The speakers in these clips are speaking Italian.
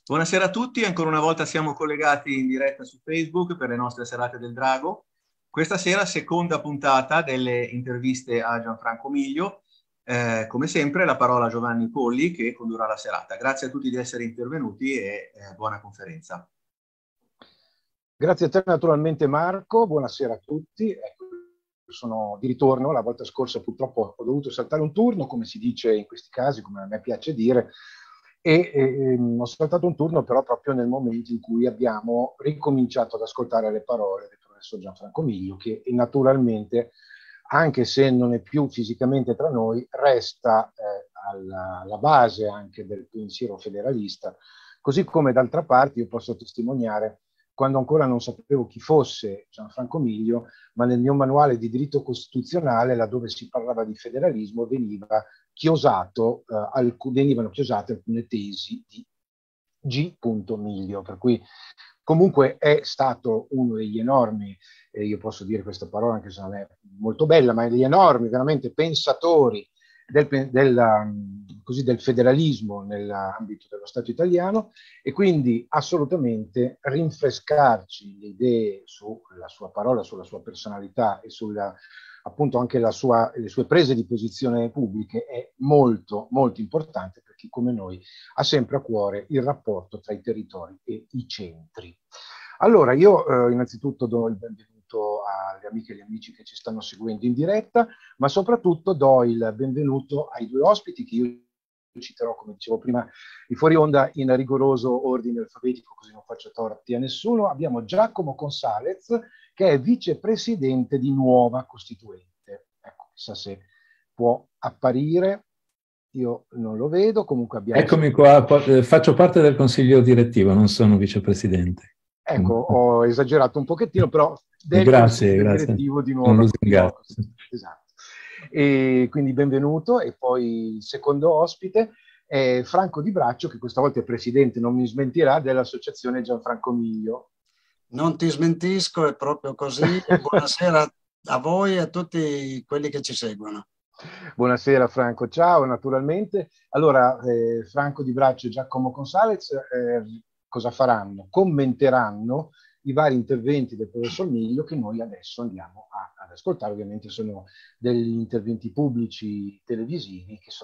Buonasera a tutti, ancora una volta siamo collegati in diretta su Facebook per le nostre serate del Drago. Questa sera seconda puntata delle interviste a Gianfranco Miglio. Come sempre la parola a Giovanni Polli che condurrà la serata. Grazie a tutti di essere intervenuti e buona conferenza. Grazie a te naturalmente Marco, buonasera a tutti. Ecco, sono di ritorno, la volta scorsa purtroppo ho dovuto saltare un turno, come si dice in questi casi, come a me piace dire, e ho saltato un turno però proprio nel momento in cui abbiamo ricominciato ad ascoltare le parole del professor Gianfranco Miglio, che naturalmente, anche se non è più fisicamente tra noi, resta alla base anche del pensiero federalista, così come d'altra parte io posso testimoniare quando ancora non sapevo chi fosse Gianfranco Miglio, ma nel mio manuale di diritto costituzionale, laddove si parlava di federalismo, venivano chiosate alcune tesi di G. Miglio, per cui comunque è stato uno degli enormi, io posso dire questa parola anche se non è molto bella, ma degli enormi veramente pensatori del federalismo nell'ambito dello Stato italiano, e quindi assolutamente rinfrescarci le idee sulla sua parola, sulla sua personalità e sulla appunto anche le sue prese di posizione pubbliche è molto molto importante per chi come noi ha sempre a cuore il rapporto tra i territori e i centri. Allora io innanzitutto do il benvenuto alle amiche e agli amici che ci stanno seguendo in diretta, ma soprattutto do il benvenuto ai due ospiti che io citerò, come dicevo prima, di fuori onda in rigoroso ordine alfabetico, così non faccio torti a nessuno. Abbiamo Giacomo Consalez, che è vicepresidente di Nuova Costituente. Ecco, chissà se può apparire, io non lo vedo, comunque abbiamo... Eccomi qua, faccio parte del consiglio direttivo, non sono vicepresidente. Ecco, ho esagerato un pochettino, però del grazie. direttivo di Nuova Costituente. Esatto. E quindi benvenuto, e poi il secondo ospite è Franco Di Braccio, che questa volta è presidente, non mi smentirà, dell'associazione Gianfranco Miglio. Non ti smentisco, è proprio così. Buonasera a voi e a tutti quelli che ci seguono. Buonasera Franco, ciao naturalmente. Allora, Franco Di Braccio e Giacomo Consalez cosa faranno? Commenteranno i vari interventi del professor Miglio che noi adesso andiamo ad ascoltare. Ovviamente sono degli interventi pubblici televisivi che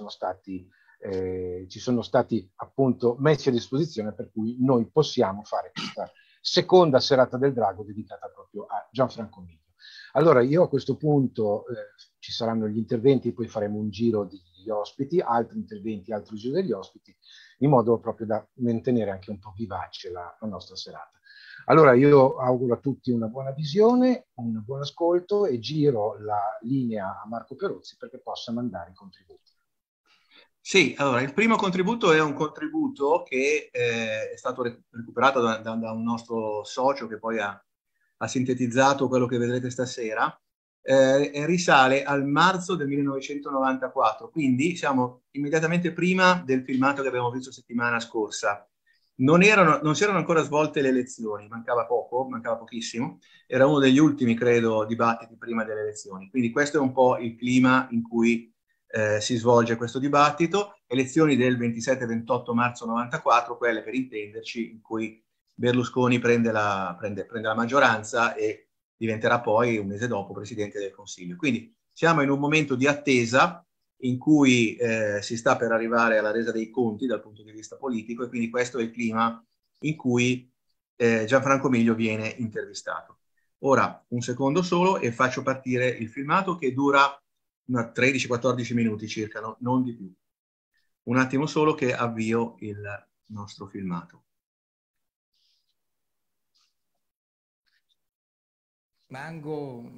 ci sono stati appunto messi a disposizione, per cui noi possiamo fare questa seconda serata del Drago dedicata proprio a Gianfranco Miglio. Allora io a questo punto ci saranno gli interventi, poi faremo un giro degli ospiti, altri interventi, altro giro degli ospiti, in modo proprio da mantenere anche un po' vivace la nostra serata. Allora io auguro a tutti una buona visione, un buon ascolto, e giro la linea a Marco Peruzzi perché possa mandare i contributi. Sì, allora il primo contributo è un contributo che è stato recuperato da un nostro socio che poi ha sintetizzato quello che vedrete stasera. Risale al marzo del 1994, quindi siamo immediatamente prima del filmato che abbiamo visto settimana scorsa. Non si erano ancora svolte le elezioni, mancava pochissimo, era uno degli ultimi, credo, dibattiti prima delle elezioni, quindi questo è un po' il clima in cui si svolge questo dibattito. Elezioni del 27-28 marzo 94, quelle per intenderci, in cui Berlusconi prende la maggioranza e diventerà poi un mese dopo Presidente del Consiglio. Quindi siamo in un momento di attesa in cui si sta per arrivare alla resa dei conti dal punto di vista politico, e quindi questo è il clima in cui Gianfranco Miglio viene intervistato. Ora un secondo solo e faccio partire il filmato, che dura 13-14 minuti circa, no? Non di più. Un attimo solo che avvio il nostro filmato. Rimango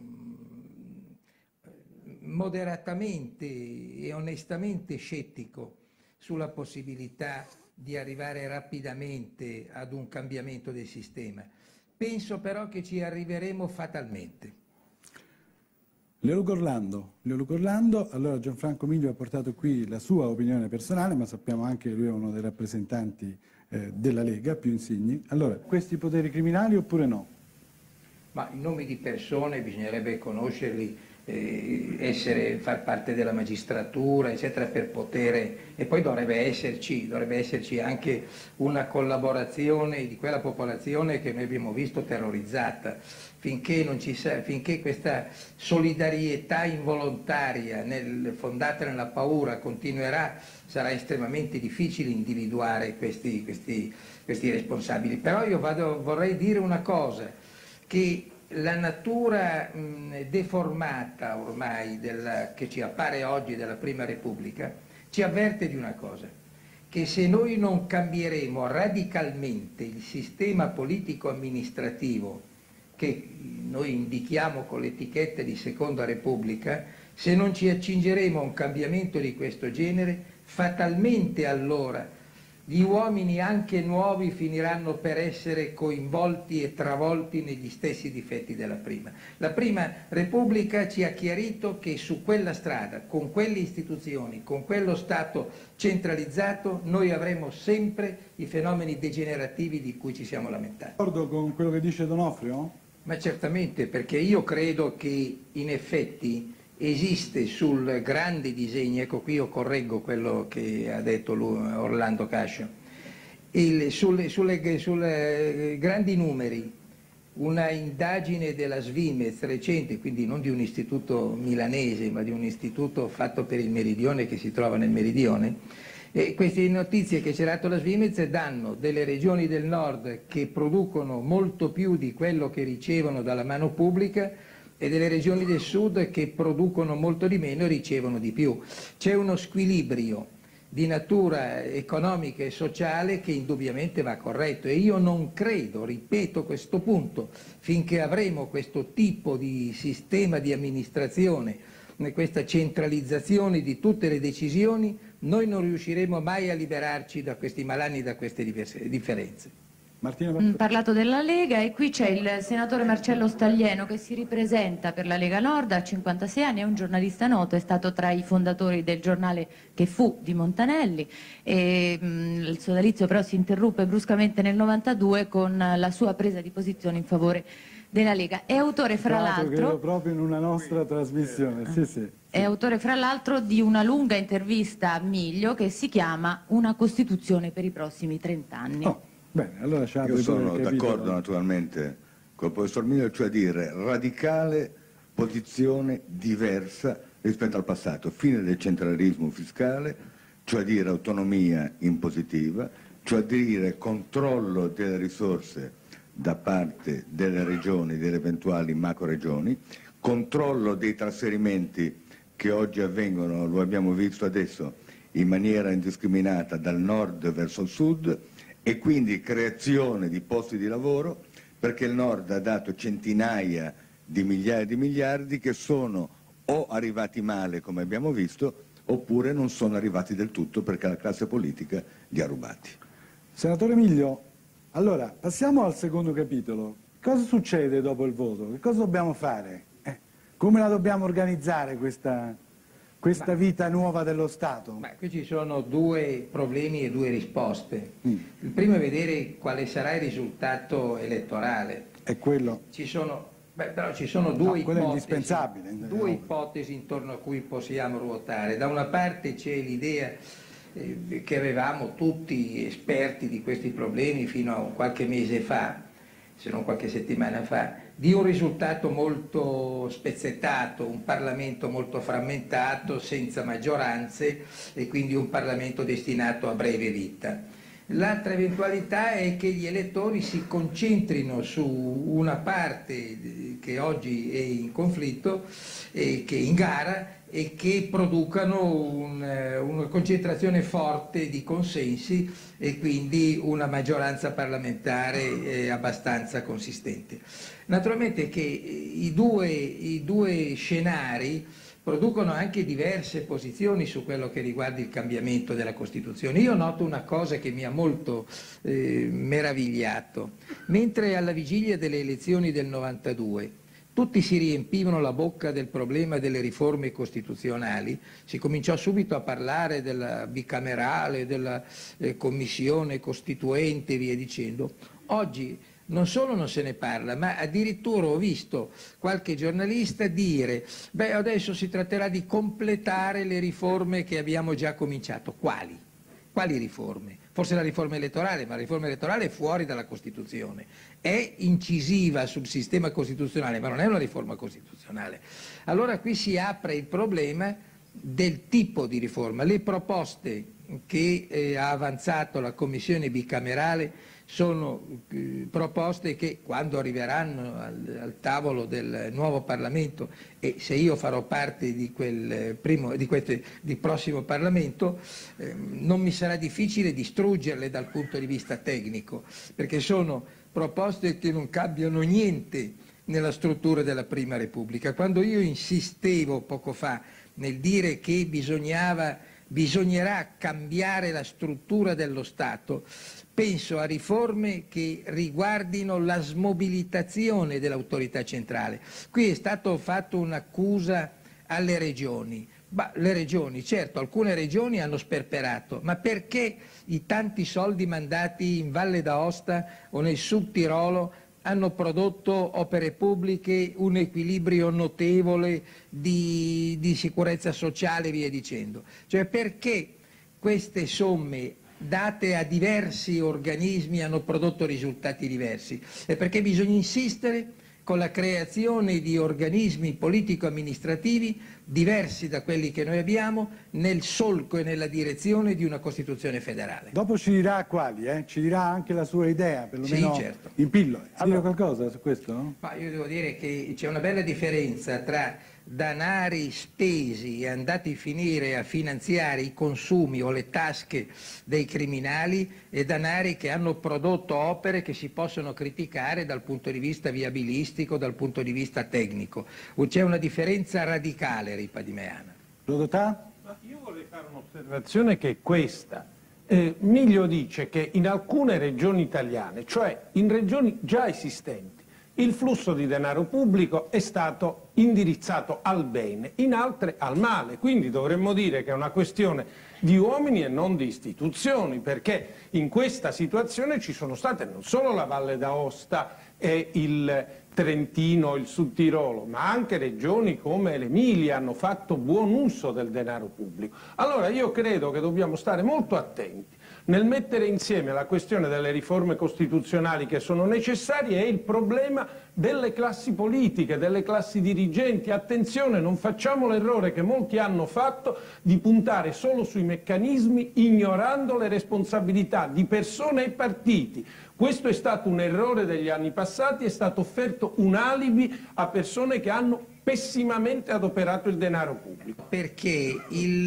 moderatamente e onestamente scettico sulla possibilità di arrivare rapidamente ad un cambiamento del sistema. Penso però che ci arriveremo fatalmente. Leoluco Orlando, allora Gianfranco Miglio ha portato qui la sua opinione personale, ma sappiamo anche che lui è uno dei rappresentanti della Lega, più insigni. Allora, questi poteri criminali oppure no? Ma i nomi di persone bisognerebbe conoscerli far parte della magistratura, eccetera, per poter, e poi dovrebbe esserci anche una collaborazione di quella popolazione che noi abbiamo visto terrorizzata. Finché questa solidarietà involontaria fondata nella paura continuerà, sarà estremamente difficile individuare questi responsabili. Però io vorrei dire una cosa, che la natura deformata ormai che ci appare oggi della Prima Repubblica ci avverte di una cosa, che se noi non cambieremo radicalmente il sistema politico-amministrativo che noi indichiamo con l'etichetta di Seconda Repubblica, se non ci accingeremo a un cambiamento di questo genere, fatalmente allora gli uomini anche nuovi finiranno per essere coinvolti e travolti negli stessi difetti della prima. La Prima Repubblica ci ha chiarito che su quella strada, con quelle istituzioni, con quello Stato centralizzato, noi avremo sempre i fenomeni degenerativi di cui ci siamo lamentati. D'accordo con quello che dice D'Onofrio? Ma certamente, perché io credo che in effetti esiste sul grande disegno, ecco qui io correggo quello che ha detto Orlando Cascio, sulle grandi numeri, una indagine della Svimez recente, quindi non di un istituto milanese ma di un istituto fatto per il Meridione che si trova nel Meridione, e queste notizie che ci ha dato la Svimez danno delle regioni del nord che producono molto più di quello che ricevono dalla mano pubblica e delle regioni del sud che producono molto di meno e ricevono di più. C'è uno squilibrio di natura economica e sociale che indubbiamente va corretto, e io non credo, ripeto questo punto, finché avremo questo tipo di sistema di amministrazione, questa centralizzazione di tutte le decisioni, noi non riusciremo mai a liberarci da questi malanni, da queste differenze. Parlato della Lega, e qui c'è il senatore Marcello Staglieno che si ripresenta per la Lega Nord, ha 56 anni, è un giornalista noto, è stato tra i fondatori del giornale che fu di Montanelli, e il sodalizio però si interruppe bruscamente nel 92 con la sua presa di posizione in favore della Lega. È autore fra l'altro proprio in una nostra trasmissione, sì. È autore fra l'altro di una lunga intervista a Miglio che si chiama Una Costituzione per i prossimi 30 anni. Oh. Bene, allora io sono d'accordo naturalmente col professor Miglio, cioè dire radicale posizione diversa rispetto al passato, fine del centralismo fiscale, cioè dire autonomia impositiva, cioè dire controllo delle risorse da parte delle regioni, delle eventuali macro regioni, controllo dei trasferimenti che oggi avvengono, lo abbiamo visto adesso, in maniera indiscriminata dal nord verso il sud, e quindi creazione di posti di lavoro, perché il Nord ha dato centinaia di migliaia di miliardi che sono o arrivati male, come abbiamo visto, oppure non sono arrivati del tutto perché la classe politica li ha rubati. Senatore Miglio, allora passiamo al secondo capitolo. Cosa succede dopo il voto? Che cosa dobbiamo fare? Come la dobbiamo organizzare questa vita nuova dello Stato? Ma qui ci sono due problemi e due risposte. Il primo è vedere quale sarà il risultato elettorale. È quello? Però ci sono due ipotesi intorno a cui possiamo ruotare. Da una parte c'è l'idea che avevamo tutti esperti di questi problemi fino a qualche mese fa, se non qualche settimana fa, di un risultato molto spezzettato, un Parlamento molto frammentato, senza maggioranze, e quindi un Parlamento destinato a breve vita. L'altra eventualità è che gli elettori si concentrino su una parte che oggi è in conflitto, che è in gara, e che producano una concentrazione forte di consensi e quindi una maggioranza parlamentare abbastanza consistente. Naturalmente che i due scenari producono anche diverse posizioni su quello che riguarda il cambiamento della Costituzione. Io noto una cosa che mi ha molto meravigliato. Mentre alla vigilia delle elezioni del 92 tutti si riempivano la bocca del problema delle riforme costituzionali, si cominciò subito a parlare della bicamerale, della commissione costituente e via dicendo. Oggi non solo non se ne parla, ma addirittura ho visto qualche giornalista dire: beh, adesso si tratterà di completare le riforme che abbiamo già cominciato. Quali? Quali riforme? Forse la riforma elettorale, ma la riforma elettorale è fuori dalla Costituzione, è incisiva sul sistema costituzionale, ma non è una riforma costituzionale. Allora qui si apre il problema del tipo di riforma. Le proposte che ha avanzato la Commissione bicamerale sono proposte che, quando arriveranno al tavolo del nuovo Parlamento, e se io farò parte di quel prossimo Parlamento, non mi sarà difficile distruggerle dal punto di vista tecnico, perché sono proposte che non cambiano niente nella struttura della Prima Repubblica. Quando io insistevo poco fa nel dire che bisognerà cambiare la struttura dello Stato, penso a riforme che riguardino la smobilitazione dell'autorità centrale. Qui è stato fatto un'accusa alle regioni. Le regioni, certo, alcune regioni hanno sperperato, ma perché i tanti soldi mandati in Valle d'Aosta o nel Sud Tirolo hanno prodotto opere pubbliche, un equilibrio notevole di sicurezza sociale e via dicendo? Cioè, perché queste somme date a diversi organismi hanno prodotto risultati diversi? E perché bisogna insistere con la creazione di organismi politico-amministrativi diversi da quelli che noi abbiamo, nel solco e nella direzione di una Costituzione federale. Dopo ci dirà quali, ci dirà anche la sua idea, perlomeno sì, certo. In pillole. Allora, dire qualcosa su questo? No? Ma io devo dire che c'è una bella differenza tra danari spesi e andati a finire a finanziare i consumi o le tasche dei criminali e danari che hanno prodotto opere che si possono criticare dal punto di vista viabilistico, dal punto di vista tecnico. C'è una differenza radicale, Ripadimeana. Rodotà? Io vorrei fare un'osservazione che è questa. Miglio dice che in alcune regioni italiane, cioè in regioni già esistenti, il flusso di denaro pubblico è stato indirizzato al bene, in altre al male. Quindi dovremmo dire che è una questione di uomini e non di istituzioni, perché in questa situazione ci sono state non solo la Valle d'Aosta e il Trentino, il Sud Tirolo, ma anche regioni come l'Emilia hanno fatto buon uso del denaro pubblico. Allora io credo che dobbiamo stare molto attenti nel mettere insieme la questione delle riforme costituzionali che sono necessarie e il problema delle classi politiche, delle classi dirigenti. Attenzione, non facciamo l'errore che molti hanno fatto di puntare solo sui meccanismi, ignorando le responsabilità di persone e partiti. Questo è stato un errore degli anni passati, è stato offerto un alibi a persone che hanno pessimamente adoperato il denaro pubblico. Perché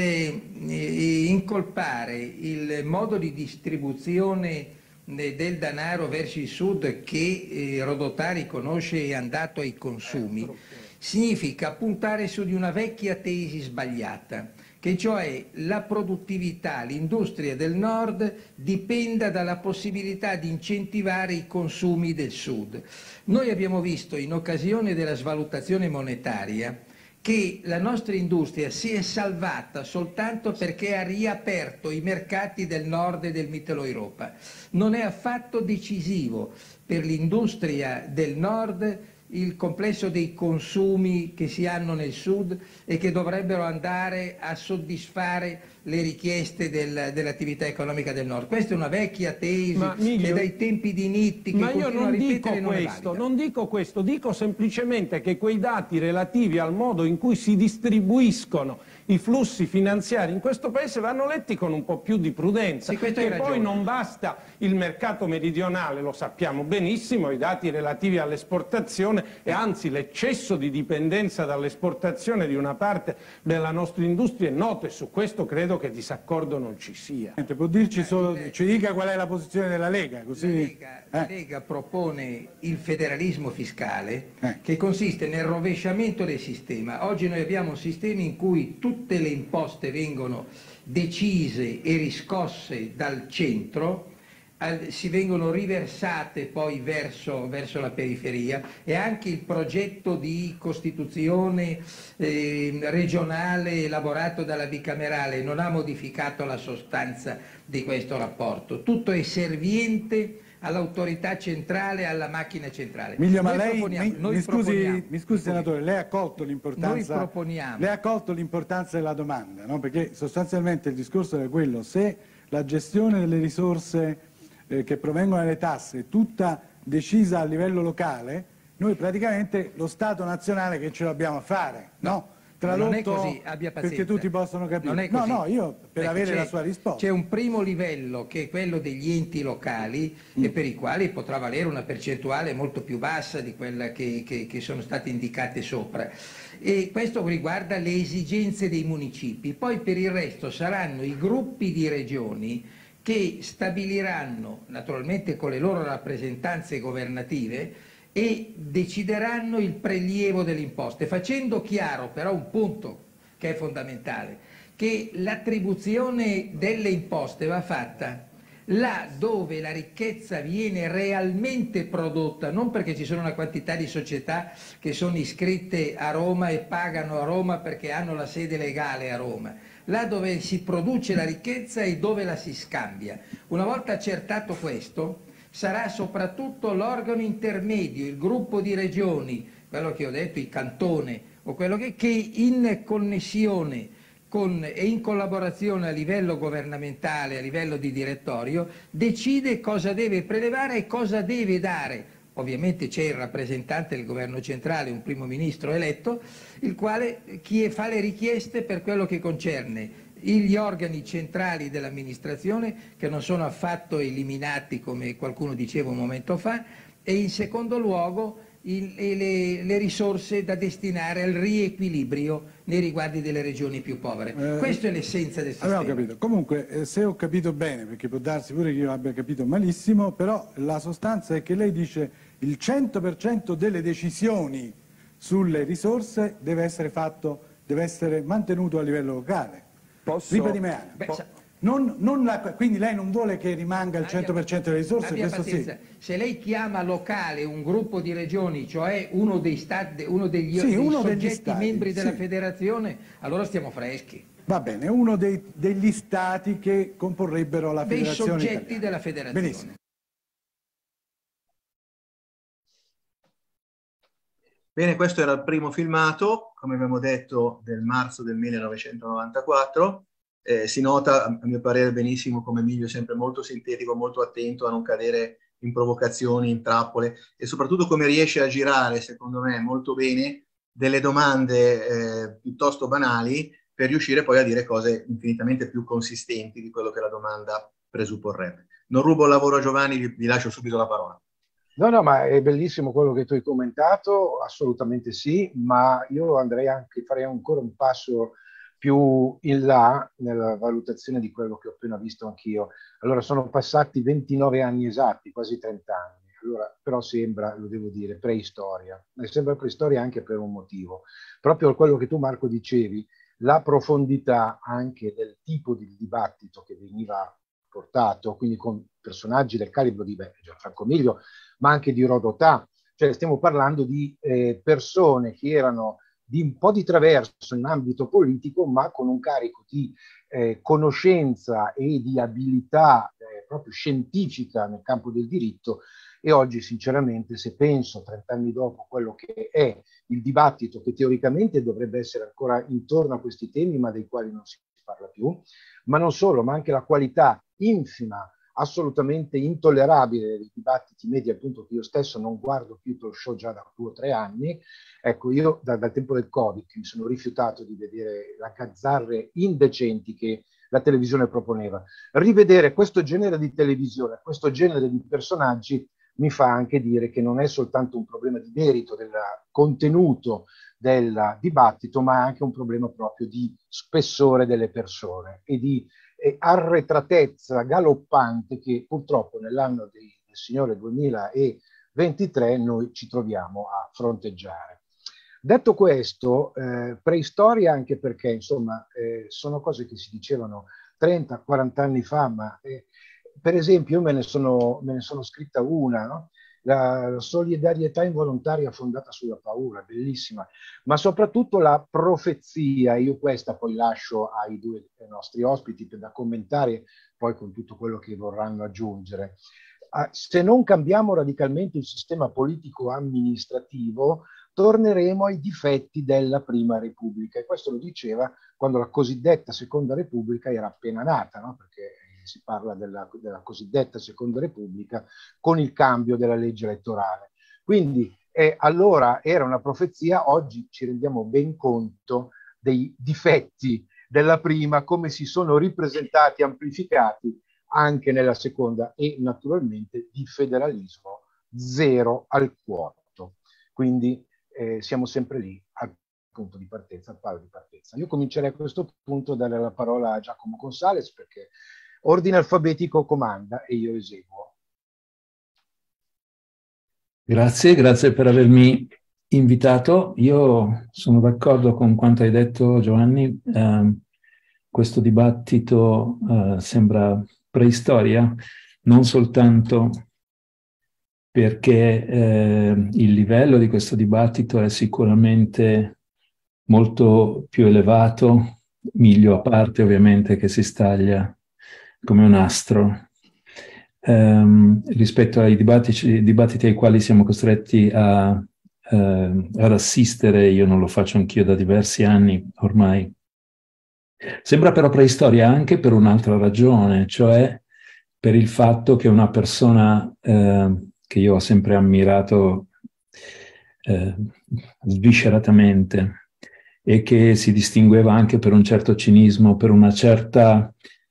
incolpare il modo di distribuzione del denaro verso il Sud che Rodotà riconosce è andato ai consumi significa puntare su di una vecchia tesi sbagliata, che cioè la produttività, l'industria del Nord dipenda dalla possibilità di incentivare i consumi del Sud. Noi abbiamo visto in occasione della svalutazione monetaria che la nostra industria si è salvata soltanto perché ha riaperto i mercati del Nord e del Mittel Europa. Non è affatto decisivo per l'industria del Nord il complesso dei consumi che si hanno nel Sud e che dovrebbero andare a soddisfare le richieste dell'attività economica del Nord. Questa è una vecchia tesi che dai tempi di Nitti che continua a ripetere non è valida. Non dico questo, dico semplicemente che quei dati relativi al modo in cui si distribuiscono i flussi finanziari in questo Paese vanno letti con un po' più di prudenza, sì, e poi non basta il mercato meridionale, lo sappiamo benissimo, i dati relativi all'esportazione e anzi l'eccesso di dipendenza dall'esportazione di una parte della nostra industria è noto e su questo credo che disaccordo non ci sia. Può dirci solo, ci dica qual è la posizione della Lega? Così... La Lega propone il federalismo fiscale che consiste nel rovesciamento del sistema. Oggi noi abbiamo un sistema in cui tutte le imposte vengono decise e riscosse dal centro, si vengono riversate poi verso la periferia, e anche il progetto di costituzione regionale elaborato dalla bicamerale non ha modificato la sostanza di questo rapporto. Tutto è serviente all'autorità centrale, alla macchina centrale. Miglio, ma mi scusi senatore, lei ha colto l'importanza della domanda, no? Perché sostanzialmente il discorso è quello: se la gestione delle risorse che provengono dalle tasse è tutta decisa a livello locale, noi praticamente lo Stato nazionale che ce l'abbiamo a fare, no? Non è così, abbia pazienza. Perché tutti possono capire. Non è così. No, io per avere la sua risposta. C'è un primo livello che è quello degli enti locali e per i quali potrà valere una percentuale molto più bassa di quella che sono state indicate sopra. E questo riguarda le esigenze dei municipi. Poi per il resto saranno i gruppi di regioni che stabiliranno, naturalmente con le loro rappresentanze governative, e decideranno il prelievo delle imposte, facendo chiaro però un punto che è fondamentale, che l'attribuzione delle imposte va fatta là dove la ricchezza viene realmente prodotta, non perché ci sono una quantità di società che sono iscritte a Roma e pagano a Roma perché hanno la sede legale a Roma, là dove si produce la ricchezza e dove la si scambia. Una volta accertato questo, sarà soprattutto l'organo intermedio, il gruppo di regioni, quello che ho detto, il cantone, o quello che in connessione e in collaborazione a livello governamentale, a livello di direttorio, decide cosa deve prelevare e cosa deve dare. Ovviamente c'è il rappresentante del governo centrale, un primo ministro eletto, il quale fa le richieste per quello che concerne gli organi centrali dell'amministrazione, che non sono affatto eliminati come qualcuno diceva un momento fa, e in secondo luogo le risorse da destinare al riequilibrio nei riguardi delle regioni più povere. Questa è l'essenza del sistema. Avevo capito. Comunque, se ho capito bene, perché può darsi pure che io abbia capito malissimo, però la sostanza è che lei dice il 100% delle decisioni sulle risorse deve essere mantenuto a livello locale. Ripetime, quindi lei non vuole che rimanga il 100% delle risorse? Questo sì. Se lei chiama locale un gruppo di regioni, cioè uno degli soggetti stati, membri della federazione, allora stiamo freschi. Va bene, uno degli stati che comporrebbero la federazione dei soggetti italiana. Della federazione. Benissimo. Bene, questo era il primo filmato, come abbiamo detto, del marzo del 1994. Si nota, a mio parere, benissimo come Emilio è sempre molto sintetico, molto attento a non cadere in provocazioni, in trappole, e soprattutto come riesce a girare, secondo me, molto bene delle domande piuttosto banali per riuscire poi a dire cose infinitamente più consistenti di quello che la domanda presupporrebbe. Non rubo il lavoro a Giovanni, vi lascio subito la parola. No, ma è bellissimo quello che tu hai commentato, assolutamente sì, ma io farei ancora un passo più in là nella valutazione di quello che ho appena visto anch'io. Allora, sono passati 29 anni esatti, quasi 30 anni, allora, però sembra, lo devo dire, preistoria. E sembra preistoria anche per un motivo. Proprio quello che tu, Marco, dicevi, la profondità anche del tipo di dibattito che veniva portato, quindi con personaggi del calibro di Gianfranco Miglio, ma anche di Rodotà, cioè stiamo parlando di persone che erano di un po' di traverso in ambito politico, ma con un carico di conoscenza e di abilità proprio scientifica nel campo del diritto. E oggi, sinceramente, se penso 30 anni dopo quello che è il dibattito che teoricamente dovrebbe essere ancora intorno a questi temi, ma dei quali non si parla più, ma non solo, ma anche la qualità infima, assolutamente intollerabile dei dibattiti media, appunto, che io stesso non guardo più talk show già da 2 o 3 anni. Ecco, io dal tempo del Covid mi sono rifiutato di vedere le gazzarre indecenti che la televisione proponeva. Rivedere questo genere di televisione, questo genere di personaggi, mi fa anche dire che non è soltanto un problema di merito del contenuto del dibattito, ma anche un problema proprio di spessore delle persone e di arretratezza galoppante che purtroppo nell'anno del Signore 2023 noi ci troviamo a fronteggiare. Detto questo, preistoria anche perché, insomma, sono cose che si dicevano 30-40 anni fa, ma per esempio io me ne sono scritta una, no? La solidarietà involontaria fondata sulla paura, bellissima, ma soprattutto la profezia. Io questa poi lascio ai 2 nostri ospiti da commentare poi con tutto quello che vorranno aggiungere. se non cambiamo radicalmente il sistema politico-amministrativo, torneremo ai difetti della Prima Repubblica. E questo lo diceva quando la cosiddetta Seconda Repubblica era appena nata, no? Perché si parla della cosiddetta Seconda Repubblica con il cambio della legge elettorale. Quindi allora era una profezia, oggi ci rendiamo ben conto dei difetti della prima, come si sono ripresentati, amplificati anche nella seconda, e naturalmente di federalismo zero al quoto. Quindi siamo sempre lì al punto di partenza, al palo di partenza. Io comincerei a questo punto a dare la parola a Giacomo Gonzalez, perché ordine alfabetico comanda e io eseguo. Grazie per avermi invitato. Io sono d'accordo con quanto hai detto, Giovanni. Questo dibattito sembra preistoria, non soltanto perché il livello di questo dibattito è sicuramente molto più elevato, Miglio a parte ovviamente che si staglia come un astro, rispetto ai dibattiti ai quali siamo costretti ad assistere. Io non lo faccio anch'io da diversi anni ormai. Sembra però preistoria anche per un'altra ragione, cioè per il fatto che una persona che io ho sempre ammirato svisceratamente e che si distingueva anche per un certo cinismo, per una certa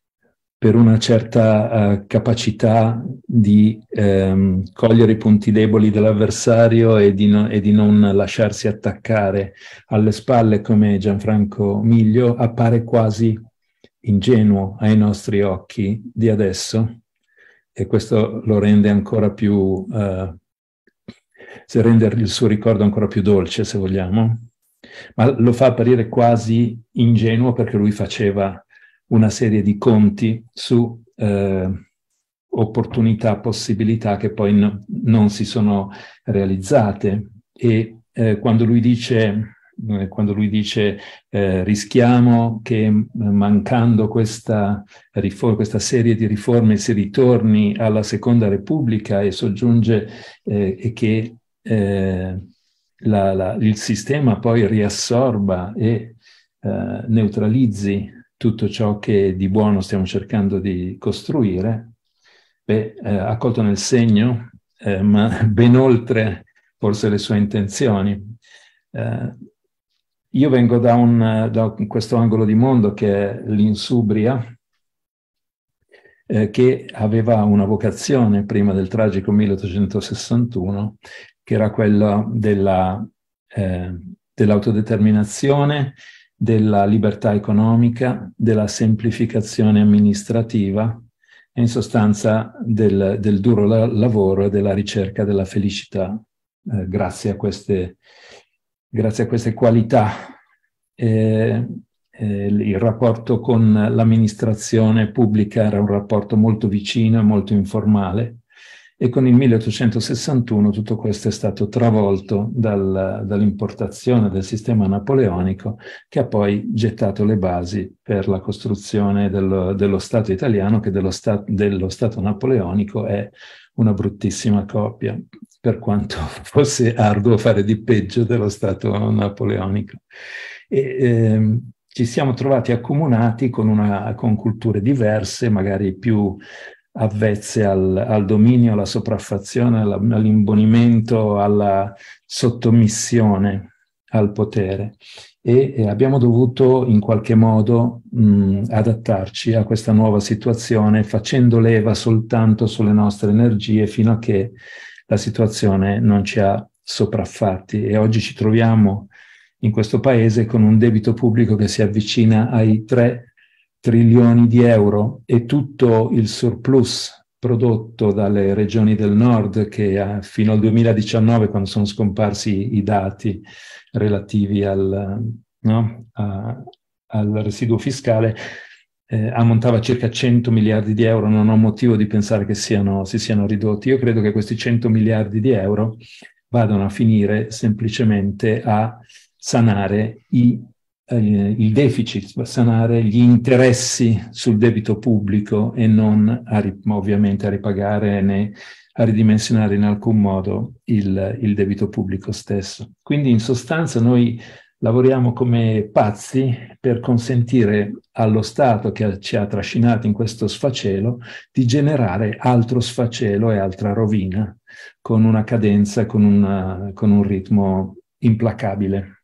capacità di cogliere i punti deboli dell'avversario e di non lasciarsi attaccare alle spalle come Gianfranco Miglio, appare quasi ingenuo ai nostri occhi di adesso, e questo lo rende ancora più, rende il suo ricordo ancora più dolce, se vogliamo, ma lo fa apparire quasi ingenuo perché lui faceva una serie di conti su opportunità, possibilità che poi non si sono realizzate, e quando lui dice rischiamo che mancando questa serie di riforme si ritorni alla Seconda Repubblica, e soggiunge e che il sistema poi riassorba e neutralizzi tutto ciò che di buono stiamo cercando di costruire, ha colto nel segno, ma ben oltre forse le sue intenzioni. Io vengo da questo angolo di mondo che è l'Insubria, che aveva una vocazione prima del tragico 1861, che era quella dell'autodeterminazione, della libertà economica, della semplificazione amministrativa e in sostanza del duro lavoro e della ricerca della felicità, grazie a queste qualità. Il rapporto con l'amministrazione pubblica era un rapporto molto vicino e molto informale, e con il 1861 tutto questo è stato travolto dall'importazione del sistema napoleonico, che ha poi gettato le basi per la costruzione dello Stato italiano, che dello Stato napoleonico è una bruttissima copia, per quanto fosse arduo fare di peggio dello Stato napoleonico. Ci siamo trovati accomunati con culture diverse, magari più avvezze al dominio, alla sopraffazione, all'imbonimento, alla sottomissione al potere, e abbiamo dovuto in qualche modo adattarci a questa nuova situazione, facendo leva soltanto sulle nostre energie fino a che la situazione non ci ha sopraffatti, e oggi ci troviamo in questo paese con un debito pubblico che si avvicina ai 3 trilioni di euro, e tutto il surplus prodotto dalle regioni del nord, che fino al 2019, quando sono scomparsi i dati relativi al residuo fiscale, ammontava a circa 100 miliardi di euro. Non ho motivo di pensare che si siano ridotti. Io credo che questi 100 miliardi di euro vadano a finire semplicemente a sanare i il deficit, sanare gli interessi sul debito pubblico e non ovviamente a ripagare né a ridimensionare in alcun modo il debito pubblico stesso. Quindi in sostanza noi lavoriamo come pazzi per consentire allo Stato, che ci ha trascinati in questo sfacelo, di generare altro sfacelo e altra rovina, con una cadenza, con un ritmo implacabile.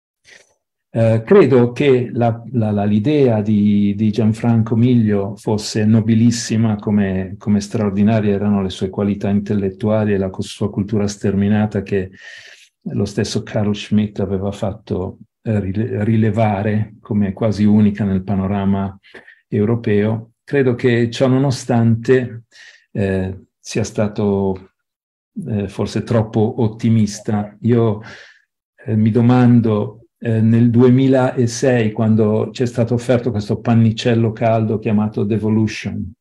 Credo che l'idea di Gianfranco Miglio fosse nobilissima, come straordinarie erano le sue qualità intellettuali e la sua cultura sterminata, che lo stesso Carl Schmitt aveva fatto rilevare come quasi unica nel panorama europeo. Credo che ciò nonostante sia stato forse troppo ottimista. Io mi domando, nel 2006, quando c'è stato offerto questo pannicello caldo chiamato Devolution,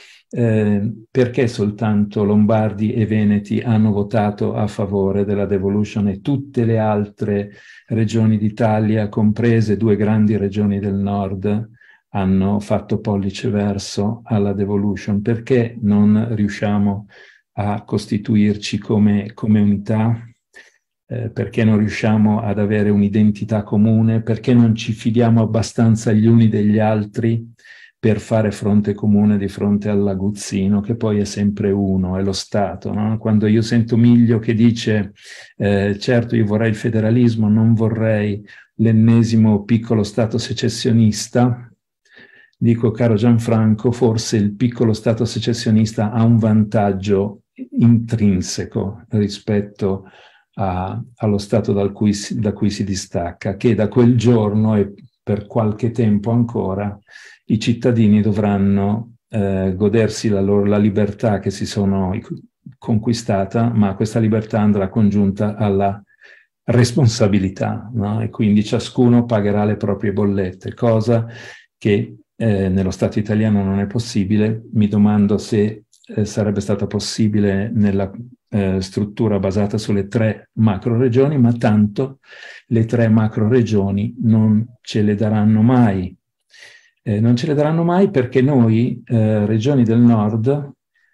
perché soltanto Lombardi e Veneti hanno votato a favore della devolution e tutte le altre regioni d'Italia, comprese 2 grandi regioni del nord, hanno fatto pollice verso alla devolution? Perché non riusciamo a costituirci come unità? Perché non riusciamo ad avere un'identità comune? Perché non ci fidiamo abbastanza gli uni degli altri per fare fronte comune di fronte all'aguzzino, che poi è sempre uno, è lo Stato, no? Quando io sento Miglio che dice certo io vorrei il federalismo, non vorrei l'ennesimo piccolo Stato secessionista, dico, caro Gianfranco, forse il piccolo Stato secessionista ha un vantaggio intrinseco rispetto allo Stato da cui si distacca, che da quel giorno e per qualche tempo ancora i cittadini dovranno godersi la libertà che si sono conquistata, ma questa libertà andrà congiunta alla responsabilità, no? E quindi ciascuno pagherà le proprie bollette, cosa che nello Stato italiano non è possibile. Mi domando se sarebbe stata possibile nella struttura basata sulle 3 macro regioni, ma tanto le 3 macro regioni non ce le daranno mai. Non ce le daranno mai perché noi, regioni del nord,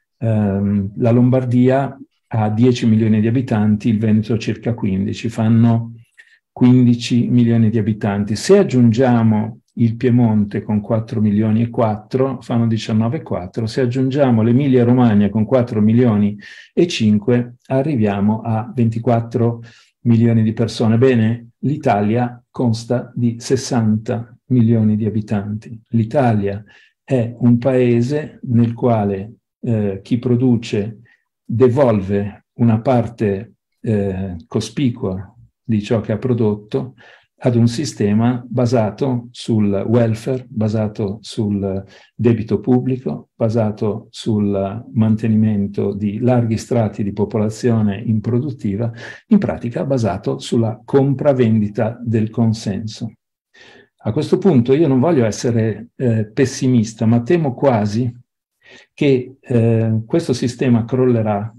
la Lombardia ha 10 milioni di abitanti, il Veneto circa 15, fanno 15 milioni di abitanti. Se aggiungiamo il Piemonte con 4 milioni e 4, fanno 19,4. Se aggiungiamo l'Emilia Romagna con 4 milioni e 5, arriviamo a 24 milioni di persone. Bene, l'Italia consta di 60 milioni di abitanti. L'Italia è un paese nel quale chi produce devolve una parte cospicua di ciò che ha prodotto ad un sistema basato sul welfare, basato sul debito pubblico, basato sul mantenimento di larghi strati di popolazione improduttiva, in pratica basato sulla compravendita del consenso. A questo punto io non voglio essere pessimista, ma temo quasi che questo sistema crollerà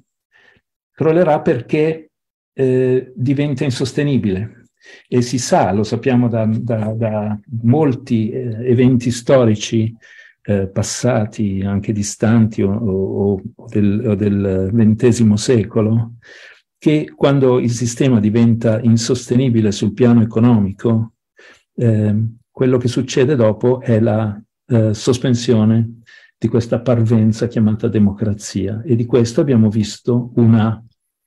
perché diventa insostenibile. E si sa, lo sappiamo da molti eventi storici passati, anche distanti o del XX secolo, che quando il sistema diventa insostenibile sul piano economico, quello che succede dopo è la sospensione di questa parvenza chiamata democrazia. E di questo abbiamo visto una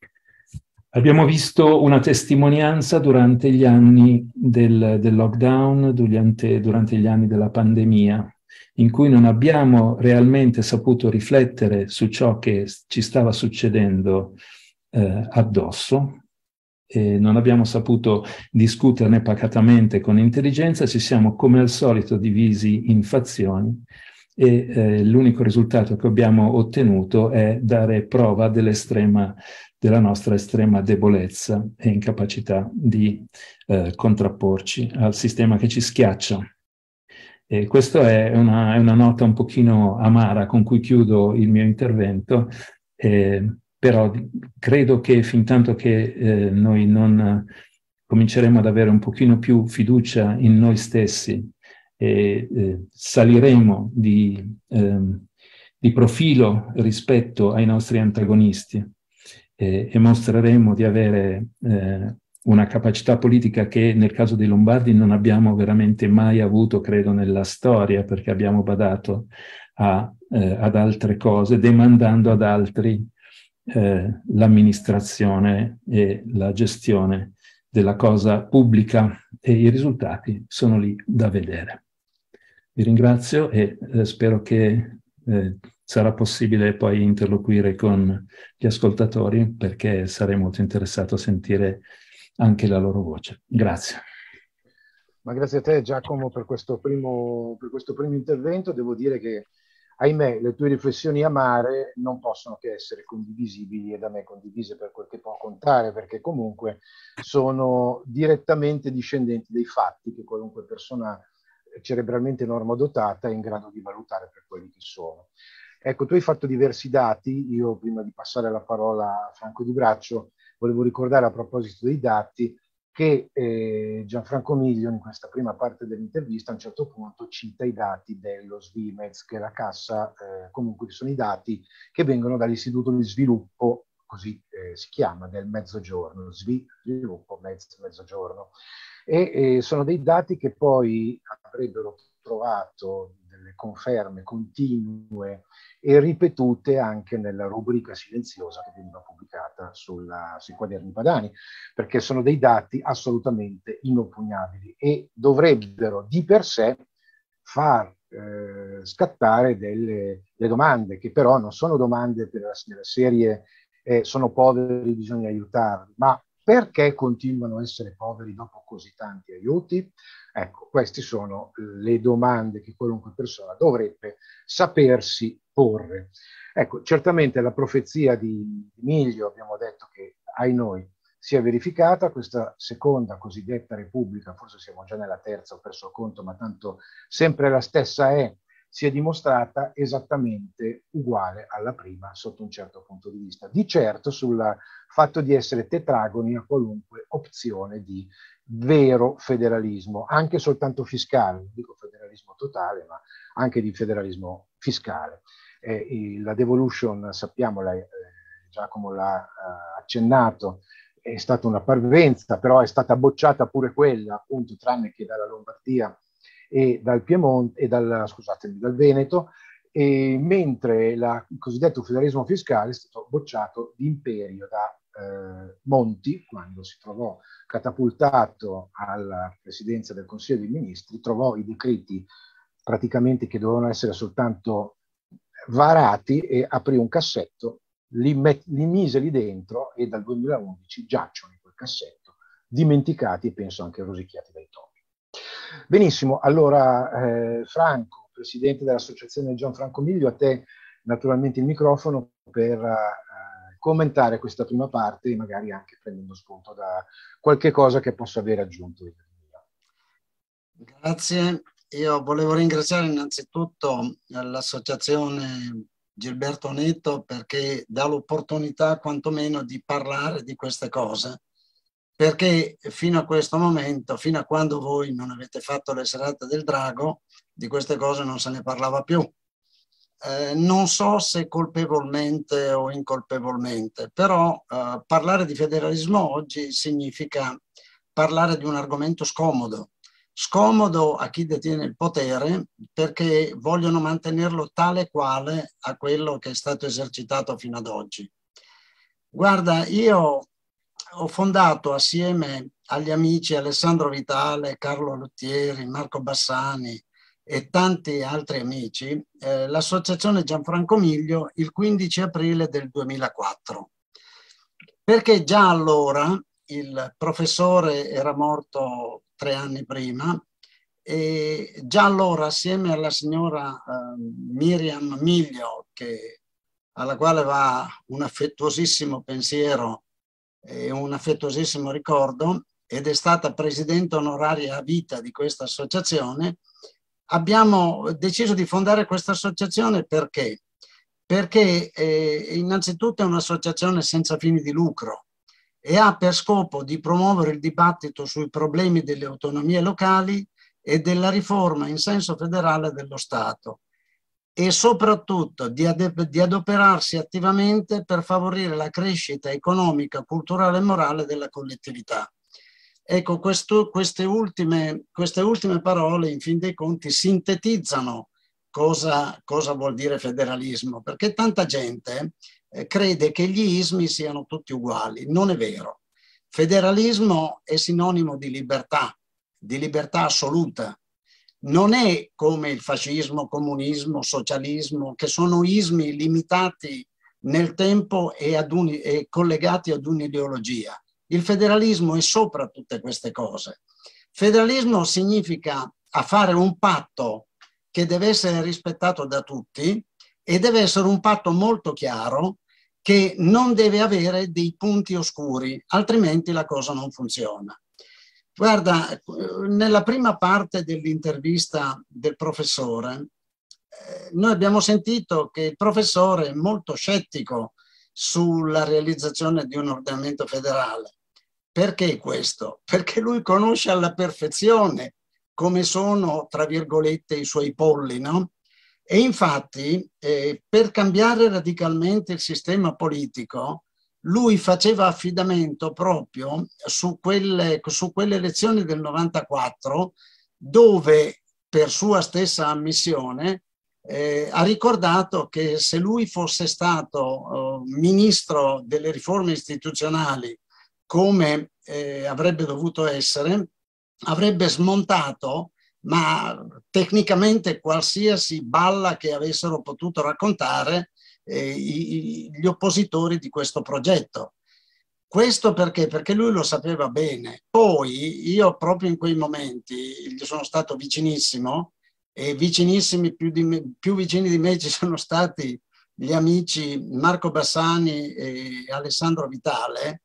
testimonianza durante gli anni del lockdown, durante gli anni della pandemia, in cui non abbiamo realmente saputo riflettere su ciò che ci stava succedendo addosso, e non abbiamo saputo discuterne pacatamente con intelligenza, ci siamo come al solito divisi in fazioni e l'unico risultato che abbiamo ottenuto è dare prova della nostra estrema debolezza e incapacità di contrapporci al sistema che ci schiaccia. E questa è una nota un pochino amara con cui chiudo il mio intervento, però credo che fintanto che noi non cominceremo ad avere un pochino più fiducia in noi stessi e saliremo di profilo rispetto ai nostri antagonisti e mostreremo di avere una capacità politica che nel caso dei Lombardi non abbiamo veramente mai avuto, credo, nella storia, perché abbiamo badato ad altre cose, demandando ad altri l'amministrazione e la gestione della cosa pubblica, e i risultati sono lì da vedere. Vi ringrazio e spero che sarà possibile poi interloquire con gli ascoltatori, perché sarei molto interessato a sentire anche la loro voce. Grazie. Ma grazie a te, Giacomo, per questo primo intervento. Devo dire che, ahimè, le tue riflessioni amare non possono che essere condivisibili e da me condivise per quel che può contare, perché comunque sono direttamente discendenti dei fatti che qualunque persona cerebralmente normodotata è in grado di valutare per quelli che sono. Ecco, tu hai fatto diversi dati. Io, prima di passare la parola a Franco Di Braccio, volevo ricordare a proposito dei dati che Gianfranco Miglio in questa prima parte dell'intervista a un certo punto cita i dati dello Svimez, che è la cassa, comunque sono i dati che vengono dall'Istituto di Sviluppo, così si chiama, del Mezzogiorno, Sviluppo Mezzogiorno. E sono dei dati che poi avrebbero trovato delle conferme continue e ripetute anche nella rubrica silenziosa che veniva pubblicata sui quaderni padani, perché sono dei dati assolutamente inoppugnabili e dovrebbero di per sé far scattare delle domande, che però non sono domande della serie sono poveri, bisogna aiutarli, ma perché continuano a essere poveri dopo così tanti aiuti? Ecco, queste sono le domande che qualunque persona dovrebbe sapersi porre. Ecco, certamente la profezia di Miglio, abbiamo detto che ai noi si è verificata, questa seconda cosiddetta Repubblica, forse siamo già nella terza, ho perso il conto, ma tanto sempre la stessa si è dimostrata esattamente uguale alla prima sotto un certo punto di vista. Di certo sul fatto di essere tetragoni a qualunque opzione di vero federalismo, anche soltanto fiscale, non dico federalismo totale, ma anche di federalismo fiscale. La devolution, sappiamo, Giacomo l'ha accennato, è stata una parvenza, però è stata bocciata pure quella, appunto, tranne che dalla Lombardia e dal Piemonte e dal Veneto, mentre il cosiddetto federalismo fiscale è stato bocciato d'imperio da Monti, quando si trovò catapultato alla presidenza del Consiglio dei Ministri, trovò i decreti praticamente che dovevano essere soltanto varati e aprì un cassetto, li mise lì dentro e dal 2011 giacciono in quel cassetto, dimenticati e penso anche rosicchiati dai topi. Benissimo, allora Franco, presidente dell'associazione Gianfranco Miglio, a te naturalmente il microfono per commentare questa prima parte e magari anche prendendo spunto da qualche cosa che posso aver aggiunto. Grazie, io volevo ringraziare innanzitutto l'associazione Gilberto Netto perché dà l'opportunità quantomeno di parlare di queste cose, perché fino a questo momento, fino a quando voi non avete fatto le serate del drago, di queste cose non se ne parlava più. Non so se colpevolmente o incolpevolmente, però parlare di federalismo oggi significa parlare di un argomento scomodo. Scomodo a chi detiene il potere perché vogliono mantenerlo tale quale a quello che è stato esercitato fino ad oggi. Guarda, io ho fondato assieme agli amici Alessandro Vitale, Carlo Luttieri, Marco Bassani e tanti altri amici, l'associazione Gianfranco Miglio il 15 aprile del 2004. Perché già allora il professore era morto 3 anni prima e già allora assieme alla signora Miriam Miglio, alla quale va un affettuosissimo pensiero e un affettuosissimo ricordo, ed è stata presidente onoraria a vita di questa associazione, abbiamo deciso di fondare questa associazione perché? Perché innanzitutto è un'associazione senza fini di lucro e ha per scopo di promuovere il dibattito sui problemi delle autonomie locali e della riforma in senso federale dello Stato, e soprattutto di adoperarsi attivamente per favorire la crescita economica, culturale e morale della collettività. Ecco, queste ultime parole, in fin dei conti, sintetizzano cosa vuol dire federalismo, perché tanta gente crede che gli ismi siano tutti uguali. Non è vero. Federalismo è sinonimo di libertà assoluta. Non è come il fascismo, comunismo, socialismo, che sono ismi limitati nel tempo e collegati ad un'ideologia. Il federalismo è sopra tutte queste cose. Federalismo significa fare un patto che deve essere rispettato da tutti e deve essere un patto molto chiaro, che non deve avere dei punti oscuri, altrimenti la cosa non funziona. Guarda, nella prima parte dell'intervista del professore, noi abbiamo sentito che il professore è molto scettico sulla realizzazione di un ordinamento federale. Perché questo? Perché lui conosce alla perfezione come sono, tra virgolette, i suoi polli, no? E infatti, per cambiare radicalmente il sistema politico, lui faceva affidamento proprio su quelle elezioni del 94, dove, per sua stessa ammissione, ha ricordato che se lui fosse stato ministro delle riforme istituzionali come avrebbe dovuto essere, avrebbe smontato, ma tecnicamente, qualsiasi balla che avessero potuto raccontare gli oppositori di questo progetto. Questo perché? Perché lui lo sapeva bene. Poi io proprio in quei momenti gli sono stato vicinissimo, e vicinissimi, più vicini di me ci sono stati gli amici Marco Bassani e Alessandro Vitale.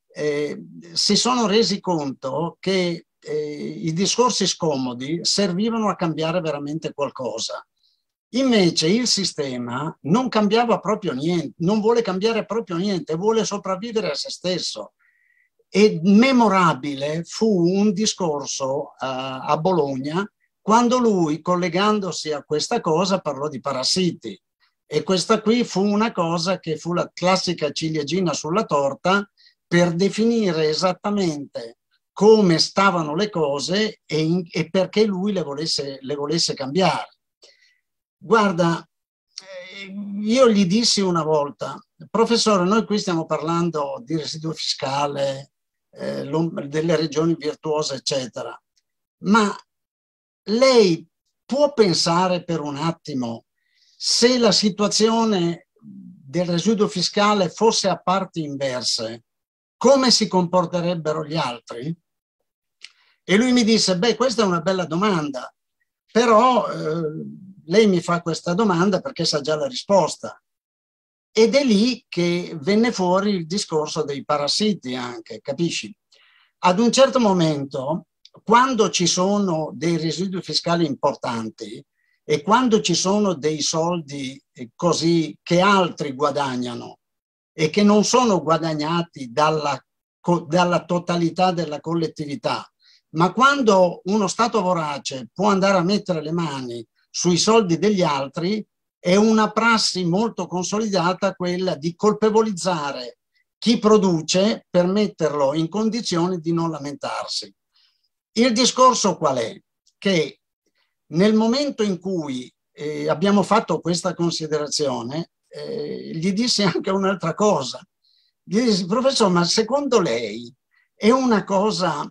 Si sono resi conto che i discorsi scomodi servivano a cambiare veramente qualcosa. Invece il sistema non cambiava proprio niente, non vuole cambiare proprio niente, vuole sopravvivere a se stesso. E memorabile fu un discorso a Bologna, quando lui, collegandosi a questa cosa, parlò di parassiti. E questa qui fu una cosa che fu la classica ciliegina sulla torta per definire esattamente come stavano le cose e perché lui le volesse cambiare. Guarda, io gli dissi una volta: professore, noi qui stiamo parlando di residuo fiscale, delle regioni virtuose, eccetera, ma lei può pensare per un attimo, se la situazione del residuo fiscale fosse a parti inverse, come si comporterebbero gli altri? E lui mi disse: beh, questa è una bella domanda, però lei mi fa questa domanda perché sa già la risposta. Ed è lì che venne fuori il discorso dei parassiti anche, capisci? Ad un certo momento, quando ci sono dei residui fiscali importanti e quando ci sono dei soldi così che altri guadagnano e che non sono guadagnati dalla totalità della collettività, ma quando uno Stato vorace può andare a mettere le mani sui soldi degli altri, è una prassi molto consolidata quella di colpevolizzare chi produce per metterlo in condizioni di non lamentarsi. Il discorso qual è? Che nel momento in cui abbiamo fatto questa considerazione, gli dissi anche un'altra cosa. Gli dissi: professore, ma secondo lei è una cosa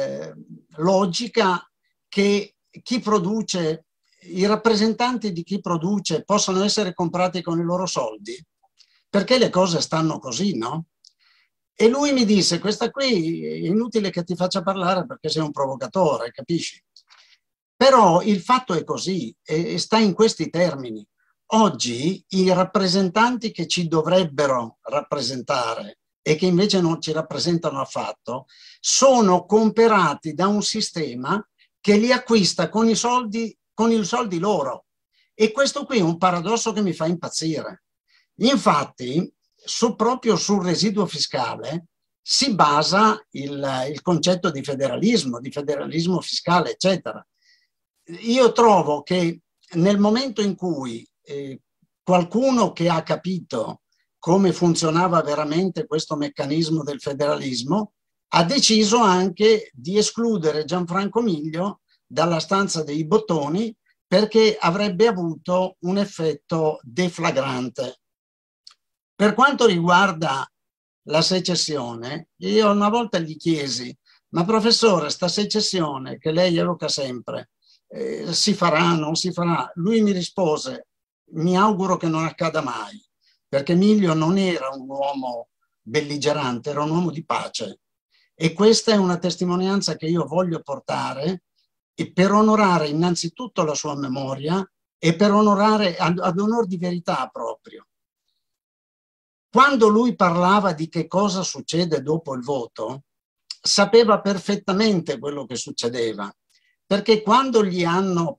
logica che chi produce, i rappresentanti di chi produce possano essere comprati con i loro soldi? Perché le cose stanno così, no? E lui mi disse: questa qui è inutile che ti faccia parlare perché sei un provocatore, capisci? Però il fatto è così e sta in questi termini. Oggi i rappresentanti che ci dovrebbero rappresentare e che invece non ci rappresentano affatto sono comperati da un sistema che li acquista con i soldi loro. E questo qui è un paradosso che mi fa impazzire. Infatti, proprio sul residuo fiscale, si basa il concetto di federalismo fiscale, eccetera. Io trovo che nel momento in cui qualcuno che ha capito come funzionava veramente questo meccanismo del federalismo ha deciso anche di escludere Gianfranco Miglio dalla stanza dei bottoni, perché avrebbe avuto un effetto deflagrante. Per quanto riguarda la secessione, io una volta gli chiesi: ma professore, sta secessione che lei evoca sempre, si farà, non si farà? Lui mi rispose: mi auguro che non accada mai, perché Miglio non era un uomo belligerante, era un uomo di pace. E questa è una testimonianza che io voglio portare, e per onorare innanzitutto la sua memoria e per onorare, ad onor di verità proprio. Quando lui parlava di che cosa succede dopo il voto, sapeva perfettamente quello che succedeva, perché quando hanno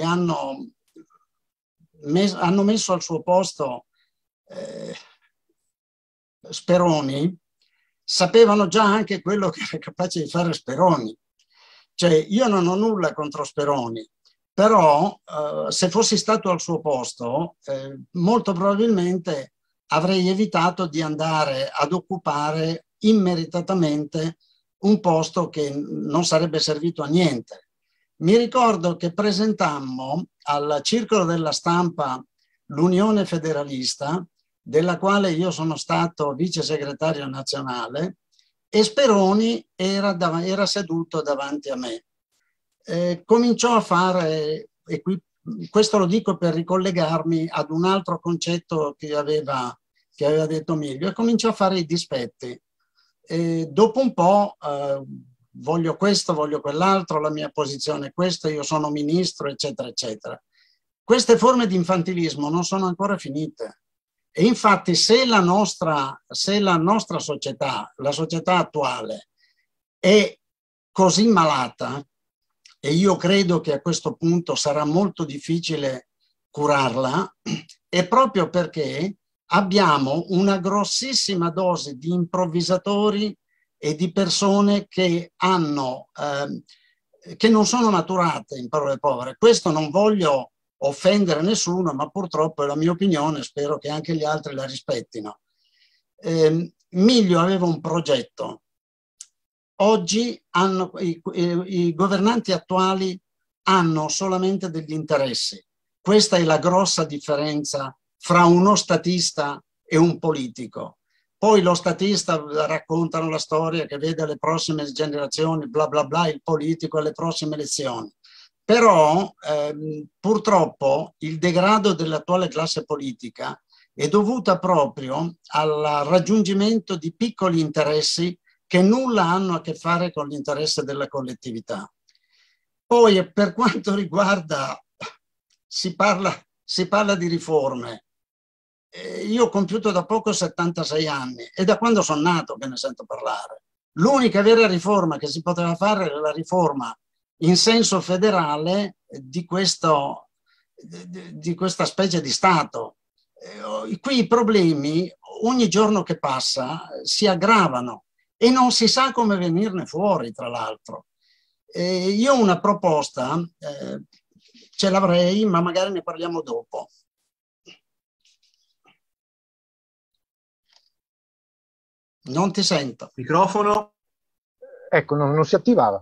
messo al suo posto Speroni, sapevano già anche quello che era capace di fare Speroni. Cioè, io non ho nulla contro Speroni, però se fossi stato al suo posto, molto probabilmente avrei evitato di andare ad occupare immeritatamente un posto che non sarebbe servito a niente. Mi ricordo che presentammo al Circolo della Stampa l'Unione Federalista, della quale io sono stato vice segretario nazionale, e Speroni era seduto davanti a me. Cominciò a fare, e qui, questo lo dico per ricollegarmi ad un altro concetto che aveva detto Miglio, e cominciò a fare i dispetti. Dopo un po' voglio questo, voglio quell'altro, la mia posizione è questa, io sono ministro, eccetera, eccetera. Queste forme di infantilismo non sono ancora finite. E infatti se la nostra società, la società attuale, è così malata, e io credo che a questo punto sarà molto difficile curarla, è proprio perché abbiamo una grossissima dose di improvvisatori e di persone che che non sono maturate, in parole povere. Questo non voglio offendere nessuno, ma purtroppo è la mia opinione, spero che anche gli altri la rispettino. Miglio aveva un progetto. Oggi i governanti attuali hanno solamente degli interessi. Questa è la grossa differenza fra uno statista e un politico. Poi lo statista raccontano la storia che vede le prossime generazioni, bla bla bla, il politico alle prossime elezioni. Però purtroppo il degrado dell'attuale classe politica è dovuta proprio al raggiungimento di piccoli interessi che nulla hanno a che fare con l'interesse della collettività. Poi per quanto riguarda, si parla di riforme. Io ho compiuto da poco 76 anni e da quando sono nato che ne sento parlare. L'unica vera riforma che si poteva fare era la riforma in senso federale di questa specie di Stato. Qui i problemi ogni giorno che passa si aggravano e non si sa come venirne fuori, tra l'altro. Io una proposta ce l'avrei, ma magari ne parliamo dopo. Non ti sento. Microfono. Ecco, non si attivava.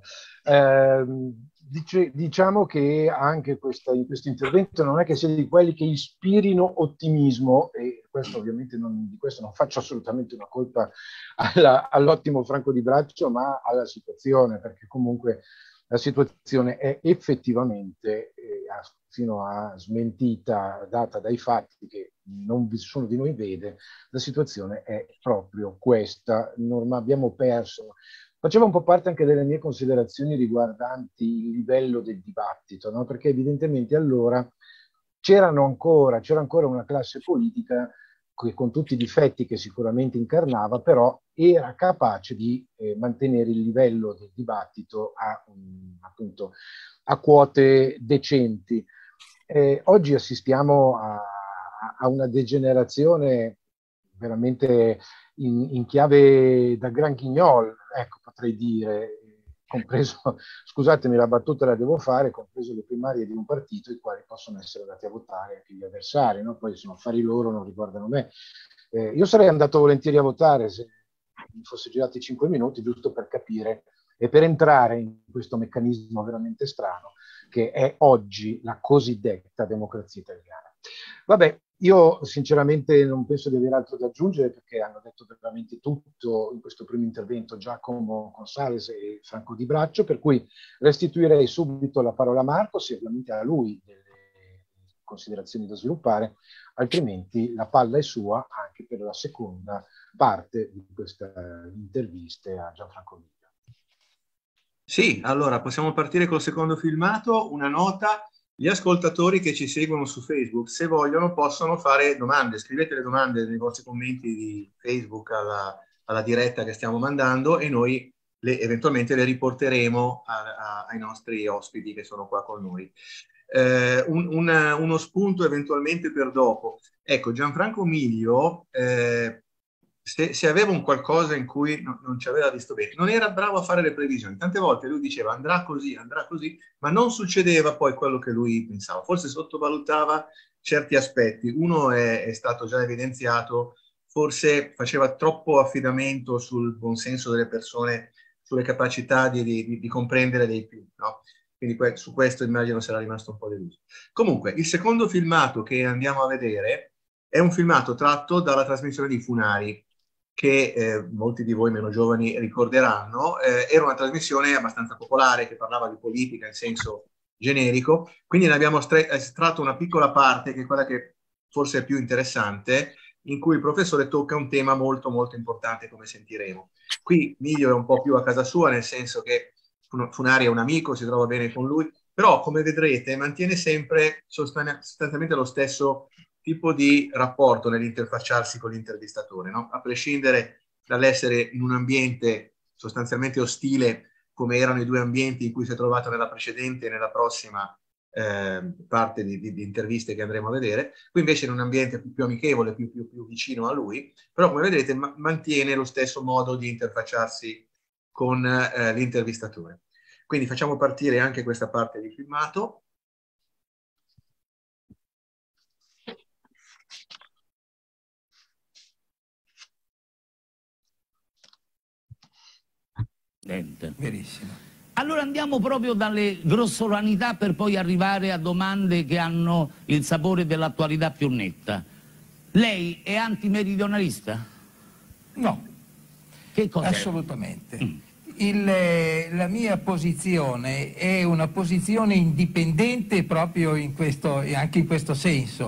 Diciamo che anche in questo intervento non è che sia di quelli che ispirino ottimismo, e questo ovviamente di questo non faccio assolutamente una colpa all'ottimo Franco Di Braccio, ma alla situazione, perché comunque la situazione è effettivamente, fino a smentita data dai fatti che nessuno di noi vede, la situazione è proprio questa. Non abbiamo perso. Faceva un po' parte anche delle mie considerazioni riguardanti il livello del dibattito, no? Perché evidentemente allora c'era ancora una classe politica che, con tutti i difetti che sicuramente incarnava, però era capace di mantenere il livello del dibattito appunto a quote decenti. Oggi assistiamo a una degenerazione veramente in chiave da Grand Guignol, ecco, potrei dire, compreso, scusatemi la battuta la devo fare, compreso le primarie di un partito, i quali possono essere andati a votare anche gli avversari, no? Poi sono affari loro, non riguardano me. Io sarei andato volentieri a votare se mi fosse girati 5 minuti, giusto per capire e per entrare in questo meccanismo veramente strano che è oggi la cosiddetta democrazia italiana. Vabbè, io sinceramente non penso di avere altro da aggiungere, perché hanno detto veramente tutto in questo primo intervento Giacomo Gonzalez e Franco Di Braccio, per cui restituirei subito la parola a Marco, se ovviamente ha lui delle considerazioni da sviluppare, altrimenti la palla è sua anche per la seconda parte di questa intervista a Gianfranco Miglio. Sì, allora possiamo partire col secondo filmato. Una nota: gli ascoltatori che ci seguono su Facebook, se vogliono, possono fare domande. Scrivete le domande nei vostri commenti di Facebook alla diretta che stiamo mandando e noi eventualmente le riporteremo ai nostri ospiti che sono qua con noi. Uno spunto eventualmente per dopo. Ecco, Gianfranco Miglio, se aveva un qualcosa in cui non ci aveva visto bene, non era bravo a fare le previsioni. Tante volte lui diceva andrà così, ma non succedeva poi quello che lui pensava. Forse sottovalutava certi aspetti. Uno è stato già evidenziato: forse faceva troppo affidamento sul buonsenso delle persone, sulle capacità di comprendere dei più, no? Quindi su questo immagino sarà rimasto un po' deluso. Comunque, il secondo filmato che andiamo a vedere è un filmato tratto dalla trasmissione di Funari, che molti di voi meno giovani ricorderanno. Era una trasmissione abbastanza popolare che parlava di politica in senso generico, quindi ne abbiamo estratto una piccola parte, che è quella che forse è più interessante, in cui il professore tocca un tema molto molto importante, come sentiremo. Qui Miglio è un po' più a casa sua, nel senso che Funari è un amico, si trova bene con lui, però come vedrete mantiene sempre sostanzialmente lo stesso tipo di rapporto nell'interfacciarsi con l'intervistatore, no? A prescindere dall'essere in un ambiente sostanzialmente ostile, come erano i due ambienti in cui si è trovato nella precedente e nella prossima parte di interviste che andremo a vedere. Qui invece in un ambiente più amichevole, più vicino a lui, però come vedete mantiene lo stesso modo di interfacciarsi con l'intervistatore. Quindi facciamo partire anche questa parte di filmato. Verissimo. Allora andiamo proprio dalle grossolanità per poi arrivare a domande che hanno il sapore dell'attualità più netta. Lei è antimeridionalista? No. Che cosa? Assolutamente. La mia posizione è una posizione indipendente proprio anche in questo senso,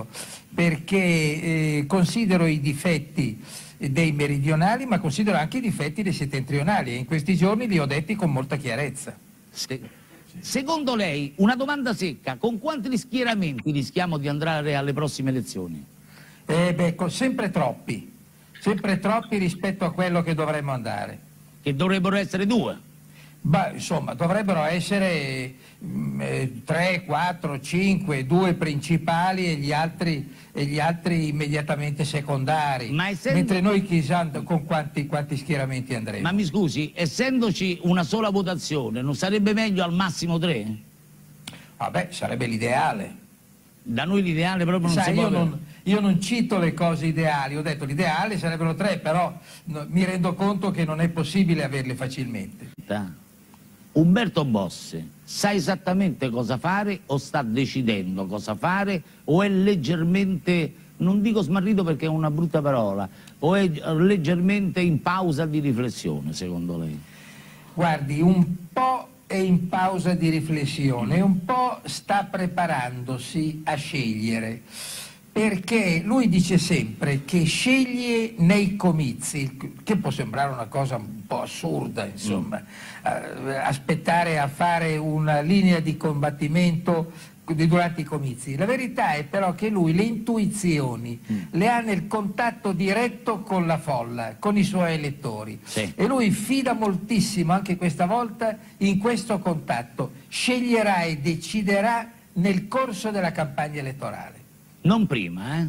perché considero i difetti dei meridionali, ma considero anche i difetti dei settentrionali, e in questi giorni li ho detti con molta chiarezza. Secondo lei, una domanda secca, con quanti schieramenti rischiamo di andare alle prossime elezioni? Sempre troppi rispetto a quello che dovremmo andare. Che dovrebbero essere 2? Insomma, dovrebbero essere 3, 4, 5, 2 principali e gli altri immediatamente secondari. Mentre noi chissà con quanti schieramenti andremo. Ma mi scusi, essendoci una sola votazione, non sarebbe meglio al massimo 3? Vabbè, sarebbe l'ideale. Da noi l'ideale proprio non si può. Io non cito le cose ideali, ho detto l'ideale sarebbero 3, però mi rendo conto che non è possibile averle facilmente. Umberto Bossi sa esattamente cosa fare o sta decidendo cosa fare, o è leggermente, non dico smarrito perché è una brutta parola, o è leggermente in pausa di riflessione, secondo lei? Guardi, un po' è in pausa di riflessione, un po' sta preparandosi a scegliere, perché lui dice sempre che sceglie nei comizi, che può sembrare una cosa un po' assurda, insomma, aspettare a fare una linea di combattimento durante i comizi. La verità è però che lui le intuizioni le ha nel contatto diretto con la folla, con i suoi elettori, sì. E lui fida moltissimo anche questa volta in questo contatto, sceglierà e deciderà nel corso della campagna elettorale. Non prima,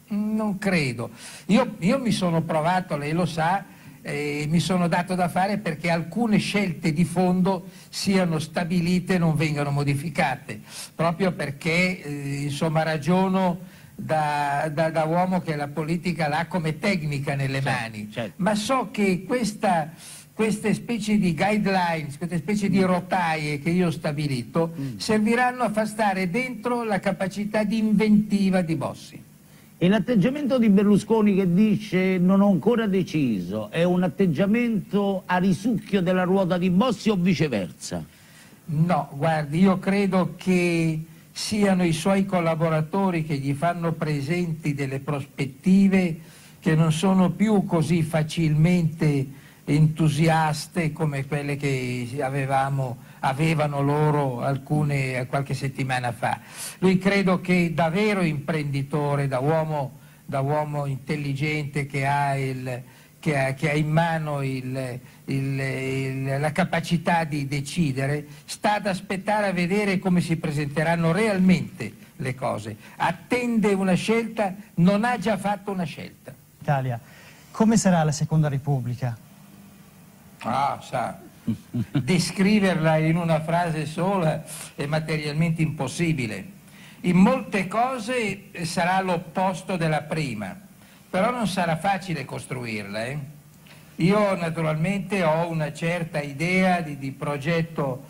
Non credo. Io mi sono provato, lei lo sa, mi sono dato da fare perché alcune scelte di fondo siano stabilite e non vengano modificate, proprio perché insomma ragiono da uomo che la politica l'ha come tecnica nelle mani, ma so che queste specie di guidelines, queste specie di rotaie che io ho stabilito serviranno a far stare dentro la capacità di inventiva di Bossi. E l'atteggiamento di Berlusconi che dice non ho ancora deciso è un atteggiamento a risucchio della ruota di Bossi o viceversa? No, guardi, io credo che siano i suoi collaboratori che gli fanno presenti delle prospettive che non sono più così facilmente entusiaste come quelle che avevano loro qualche settimana fa. Lui credo che da vero imprenditore, da uomo intelligente che ha in mano la capacità di decidere, sta ad aspettare a vedere come si presenteranno realmente le cose. Attende una scelta, non ha già fatto una scelta. Italia, come sarà la Seconda Repubblica? Sa, descriverla in una frase sola è materialmente impossibile. In molte cose sarà l'opposto della prima, però non sarà facile costruirla. Io naturalmente ho una certa idea di progetto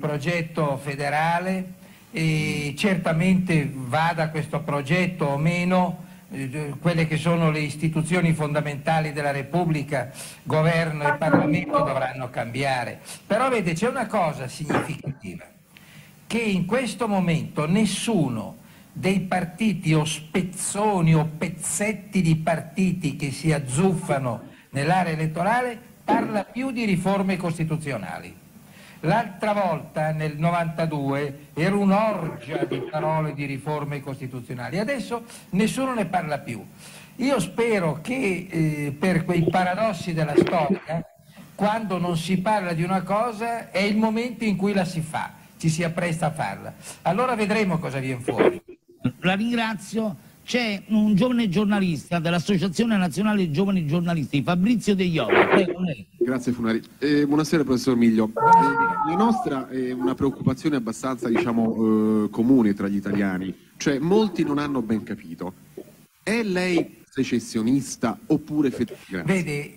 federale e certamente vada questo progetto o meno, quelle che sono le istituzioni fondamentali della Repubblica, governo e Parlamento, dovranno cambiare. Però vede, c'è una cosa significativa, che in questo momento nessuno dei partiti o spezzoni o pezzetti di partiti che si azzuffano nell'area elettorale parla più di riforme costituzionali. L'altra volta, nel 92, era un'orgia di parole di riforme costituzionali, adesso nessuno ne parla più. Io spero che per quei paradossi della storia, quando non si parla di una cosa, è il momento in cui la si fa, ci si appresta a farla. Allora vedremo cosa viene fuori. La ringrazio. C'è un giovane giornalista dell'Associazione Nazionale Giovani Giornalisti, Fabrizio De Iovi. Prego, lei. Grazie Funari. Buonasera professor Miglio. La nostra è una preoccupazione abbastanza comune tra gli italiani, cioè molti non hanno ben capito. È lei secessionista oppure federalista? Vede,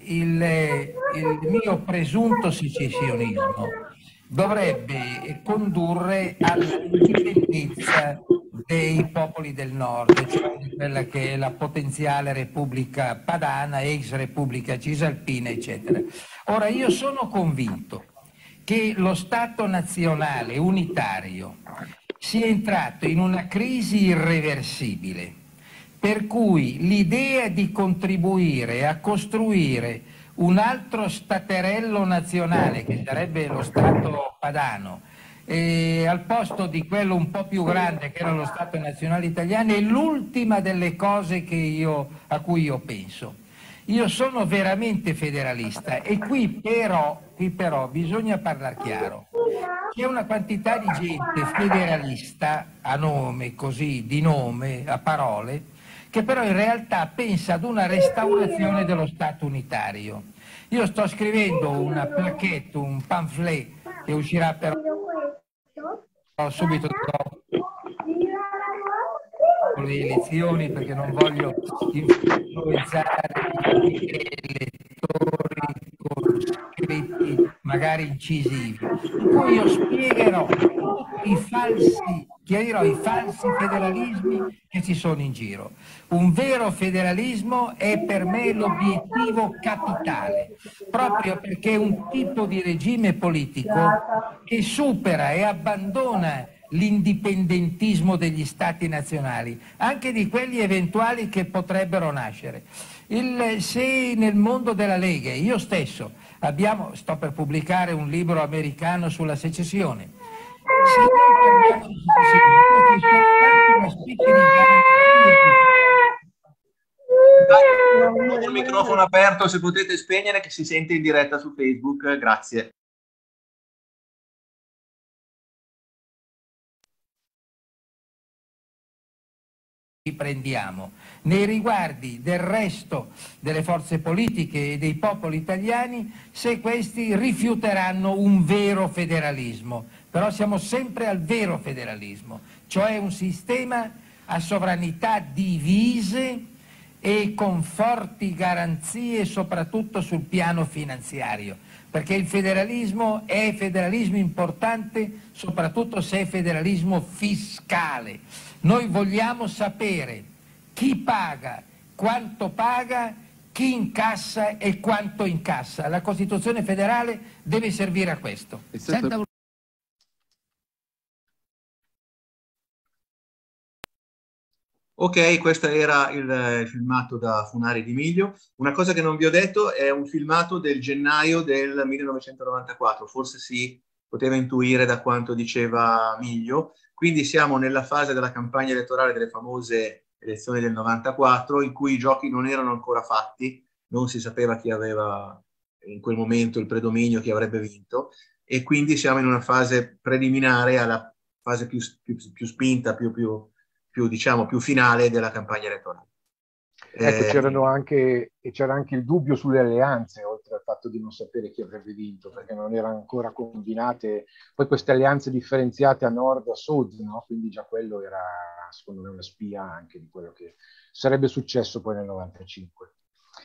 il mio presunto secessionismo dovrebbe condurre all'indipendenza dei popoli del nord, cioè quella che è la potenziale Repubblica Padana, ex Repubblica Cisalpina, eccetera. Ora, io sono convinto che lo Stato nazionale unitario sia entrato in una crisi irreversibile, per cui l'idea di contribuire a costruire un altro staterello nazionale, che sarebbe lo Stato padano, al posto di quello un po' più grande che era lo Stato nazionale italiano, è l'ultima delle cose a cui io penso. Io sono veramente federalista e qui però bisogna parlare chiaro. C'è una quantità di gente federalista a nome, così, di nome, a parole, che però in realtà pensa ad una restaurazione dello Stato unitario. Io sto scrivendo una plaquette, un pamphlet che uscirà però subito dopo le elezioni, perché non voglio influenzare gli elettori con scritti magari incisivi. Poi io spiegherò chiarirò i falsi federalismi che ci sono in giro. Un vero federalismo è per me l'obiettivo capitale, proprio perché è un tipo di regime politico che supera e abbandona l'indipendentismo degli stati nazionali, anche di quelli eventuali che potrebbero nascere. Se nel mondo della Lega, io stesso, sto per pubblicare un libro americano sulla secessione, se noi parliamo di secessione, è soltanto una specie di Ho il microfono aperto, se potete spegnere, che si sente in diretta su Facebook, grazie. prendiamo nei riguardi del resto delle forze politiche e dei popoli italiani se questi rifiuteranno un vero federalismo. Però siamo sempre al vero federalismo, cioè un sistema a sovranità divise e con forti garanzie soprattutto sul piano finanziario, perché il federalismo è federalismo importante soprattutto se è federalismo fiscale. Noi vogliamo sapere chi paga, quanto paga, chi incassa e quanto incassa. La Costituzione federale deve servire a questo. Ok, questo era il filmato da Funari di Miglio. Una cosa che non vi ho detto è un filmato del gennaio del 1994, forse si poteva intuire da quanto diceva Miglio. Quindi siamo nella fase della campagna elettorale delle famose elezioni del 94, in cui i giochi non erano ancora fatti, non si sapeva chi aveva in quel momento il predominio, chi avrebbe vinto, e quindi siamo in una fase preliminare alla fase più spinta, diciamo, più finale della campagna elettorale. Ecco, c'era anche il dubbio sulle alleanze, oltre al fatto di non sapere chi avrebbe vinto, perché non erano ancora combinate poi queste alleanze differenziate a nord e a sud, no? Quindi già quello era, secondo me, una spia anche di quello che sarebbe successo poi nel 95.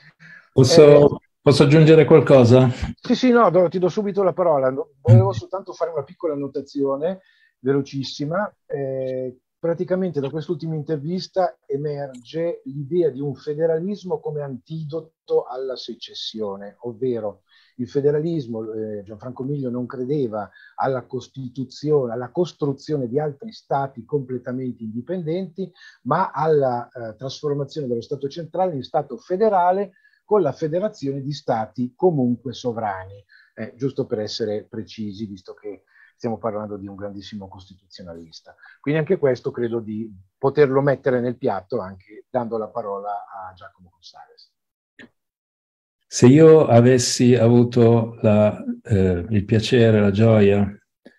Posso aggiungere qualcosa? Sì, no, ti do subito la parola. Volevo soltanto fare una piccola annotazione, velocissima. Praticamente da quest'ultima intervista emerge l'idea di un federalismo come antidoto alla secessione, ovvero il federalismo, Gianfranco Miglio non credeva alla Costituzione, alla costruzione di altri stati completamente indipendenti, ma alla trasformazione dello Stato centrale in Stato federale con la federazione di stati comunque sovrani, giusto per essere precisi, visto che stiamo parlando di un grandissimo costituzionalista. Quindi anche questo credo di poterlo mettere nel piatto, anche dando la parola a Giacomo Consales. Se io avessi avuto il piacere, la gioia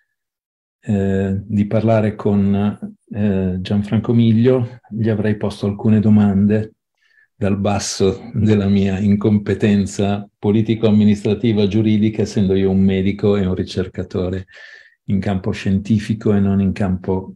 di parlare con Gianfranco Miglio, gli avrei posto alcune domande dal basso della mia incompetenza politico-amministrativa giuridica, essendo io un medico e un ricercatore in campo scientifico e non in campo,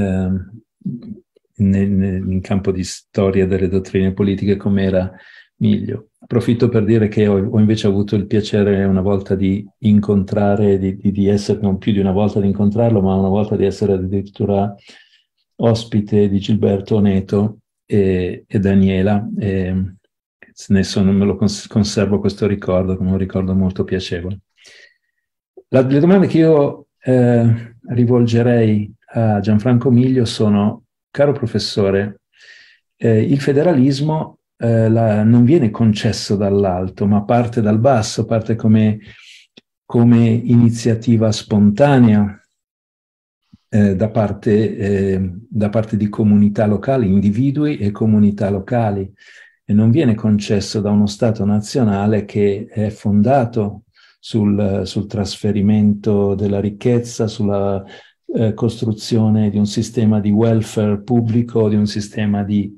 in campo di storia delle dottrine politiche come era Miglio. Approfitto per dire che ho invece avuto il piacere una volta di incontrare, di essere, non più di una volta di incontrarlo, ma una volta di essere addirittura ospite di Gilberto Oneto e Daniela. Me lo conservo questo ricordo come un ricordo molto piacevole. Le domande che io rivolgerei a Gianfranco Miglio sono: caro professore, il federalismo non viene concesso dall'alto, ma parte dal basso, parte come iniziativa spontanea da parte di comunità locali, individui e comunità locali, e non viene concesso da uno Stato nazionale che è fondato sul trasferimento della ricchezza, sulla costruzione di un sistema di welfare pubblico, di un sistema di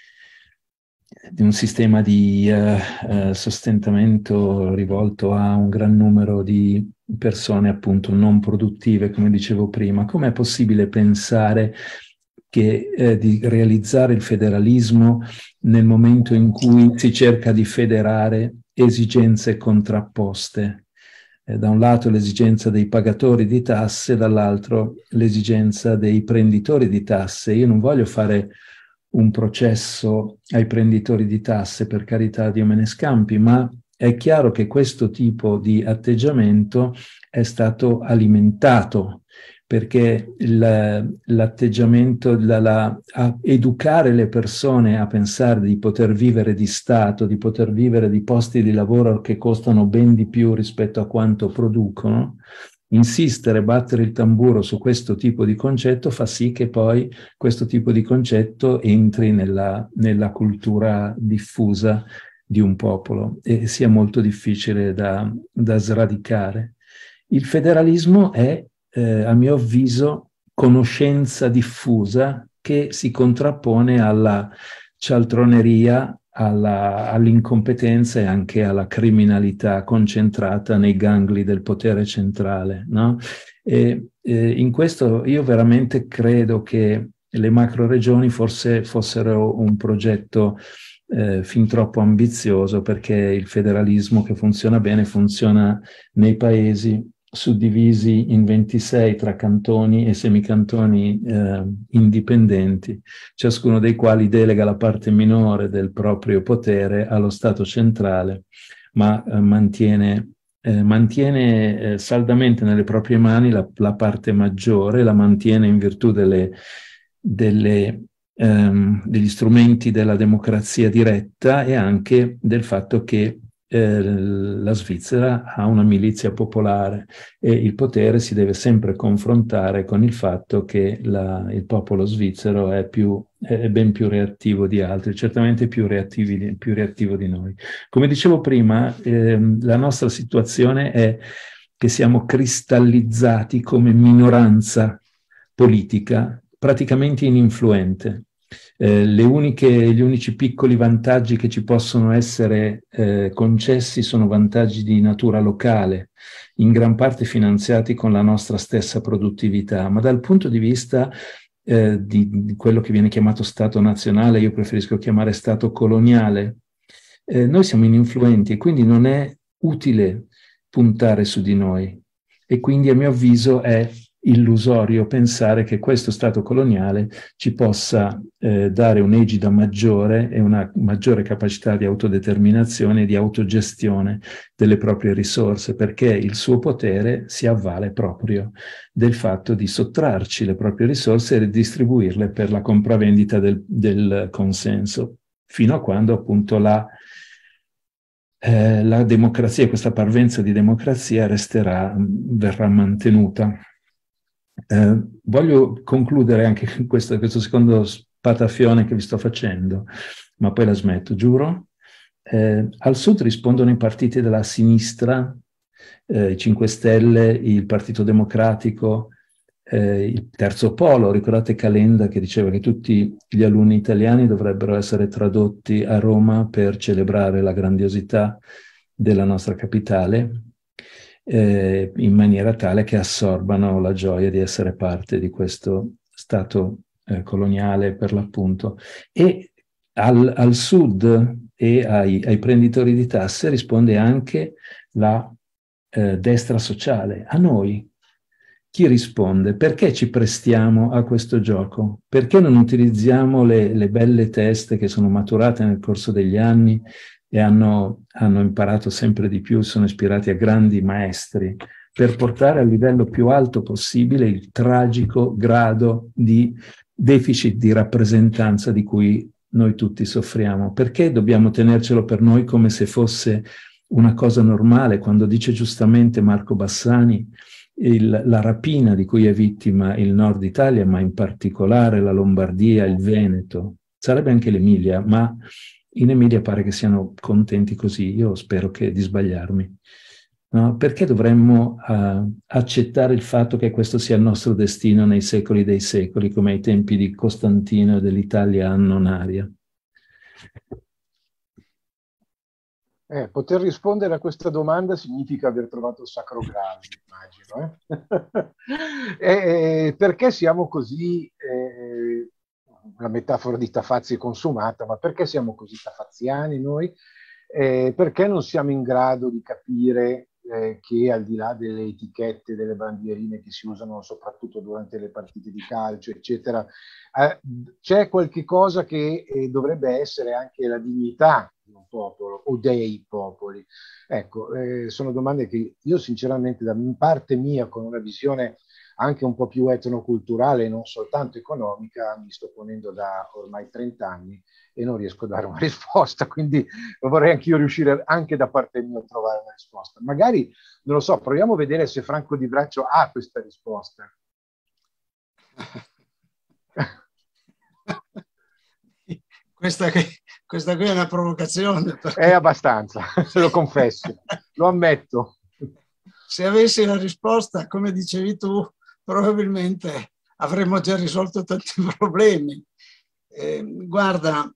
sostentamento rivolto a un gran numero di persone appunto non produttive, come dicevo prima. Com'è possibile pensare di realizzare il federalismo nel momento in cui si cerca di federare esigenze contrapposte? Da un lato l'esigenza dei pagatori di tasse, dall'altro l'esigenza dei prenditori di tasse. Io non voglio fare un processo ai prenditori di tasse, per carità, Dio me ne scampi, ma è chiaro che questo tipo di atteggiamento è stato alimentato, perché l'atteggiamento, a educare le persone a pensare di poter vivere di Stato, di poter vivere di posti di lavoro che costano ben di più rispetto a quanto producono, insistere, battere il tamburo su questo tipo di concetto fa sì che poi questo tipo di concetto entri nella cultura diffusa di un popolo e sia molto difficile da sradicare. Il federalismo è, a mio avviso, conoscenza diffusa che si contrappone alla cialtroneria, all'incompetenza e anche alla criminalità concentrata nei gangli del potere centrale, no? E in questo io veramente credo che le macroregioni forse fossero un progetto fin troppo ambizioso, perché il federalismo che funziona bene funziona nei paesi suddivisi in 26 tra cantoni e semicantoni indipendenti, ciascuno dei quali delega la parte minore del proprio potere allo Stato centrale, ma mantiene saldamente nelle proprie mani la parte maggiore, la mantiene in virtù degli strumenti della democrazia diretta e anche del fatto che la Svizzera ha una milizia popolare e il potere si deve sempre confrontare con il fatto che il popolo svizzero è ben più reattivo di altri, certamente più reattivo di noi. Come dicevo prima, la nostra situazione è che siamo cristallizzati come minoranza politica praticamente ininfluente. Gli unici piccoli vantaggi che ci possono essere concessi sono vantaggi di natura locale, in gran parte finanziati con la nostra stessa produttività, ma dal punto di vista di quello che viene chiamato Stato nazionale, io preferisco chiamare Stato coloniale, noi siamo ininfluenti e quindi non è utile puntare su di noi, e quindi a mio avviso è illusorio pensare che questo Stato coloniale ci possa dare un'egida maggiore e una maggiore capacità di autodeterminazione e di autogestione delle proprie risorse, perché il suo potere si avvale proprio del fatto di sottrarci le proprie risorse e ridistribuirle per la compravendita del consenso, fino a quando appunto la democrazia, questa parvenza di democrazia verrà mantenuta. Voglio concludere anche questo secondo spatafione che vi sto facendo, ma poi la smetto, giuro. Al sud rispondono i partiti della sinistra, i 5 Stelle, il Partito Democratico, il Terzo Polo. Ricordate Calenda che diceva che tutti gli alunni italiani dovrebbero essere tradotti a Roma per celebrare la grandiosità della nostra capitale, in maniera tale che assorbano la gioia di essere parte di questo Stato coloniale, per l'appunto. E al sud e ai prenditori di tasse risponde anche la destra sociale. A noi chi risponde? Perché ci prestiamo a questo gioco? Perché non utilizziamo le belle teste che sono maturate nel corso degli anni e hanno imparato sempre di più, sono ispirati a grandi maestri, per portare al livello più alto possibile il tragico grado di deficit di rappresentanza di cui noi tutti soffriamo? Perché dobbiamo tenercelo per noi come se fosse una cosa normale, quando dice giustamente Marco Bassani la rapina di cui è vittima il nord Italia, ma in particolare la Lombardia, il Veneto, sarebbe anche l'Emilia, ma in Emilia pare che siano contenti così, io spero di sbagliarmi. No? Perché dovremmo accettare il fatto che questo sia il nostro destino nei secoli dei secoli, come ai tempi di Costantino e dell'Italia annonaria? Poter rispondere a questa domanda significa aver trovato il Sacro Graal, immagino. Perché siamo così... la metafora di Tafazzi è consumata, ma perché siamo così tafaziani noi? Perché non siamo in grado di capire che al di là delle etichette, delle bandierine che si usano soprattutto durante le partite di calcio, eccetera, c'è qualche cosa che dovrebbe essere anche la dignità di un popolo o dei popoli? Ecco, sono domande che io sinceramente da parte mia, con una visione anche un po' più etnoculturale e non soltanto economica, mi sto ponendo da ormai 30 anni e non riesco a dare una risposta, quindi vorrei anch'io riuscire anche da parte mia a trovare una risposta. Magari, non lo so, proviamo a vedere se Franco Di Braccio ha questa risposta. Questa qui è una provocazione. È abbastanza, se lo confesso, lo ammetto. Se avessi la risposta, come dicevi tu, probabilmente avremmo già risolto tanti problemi. Guarda,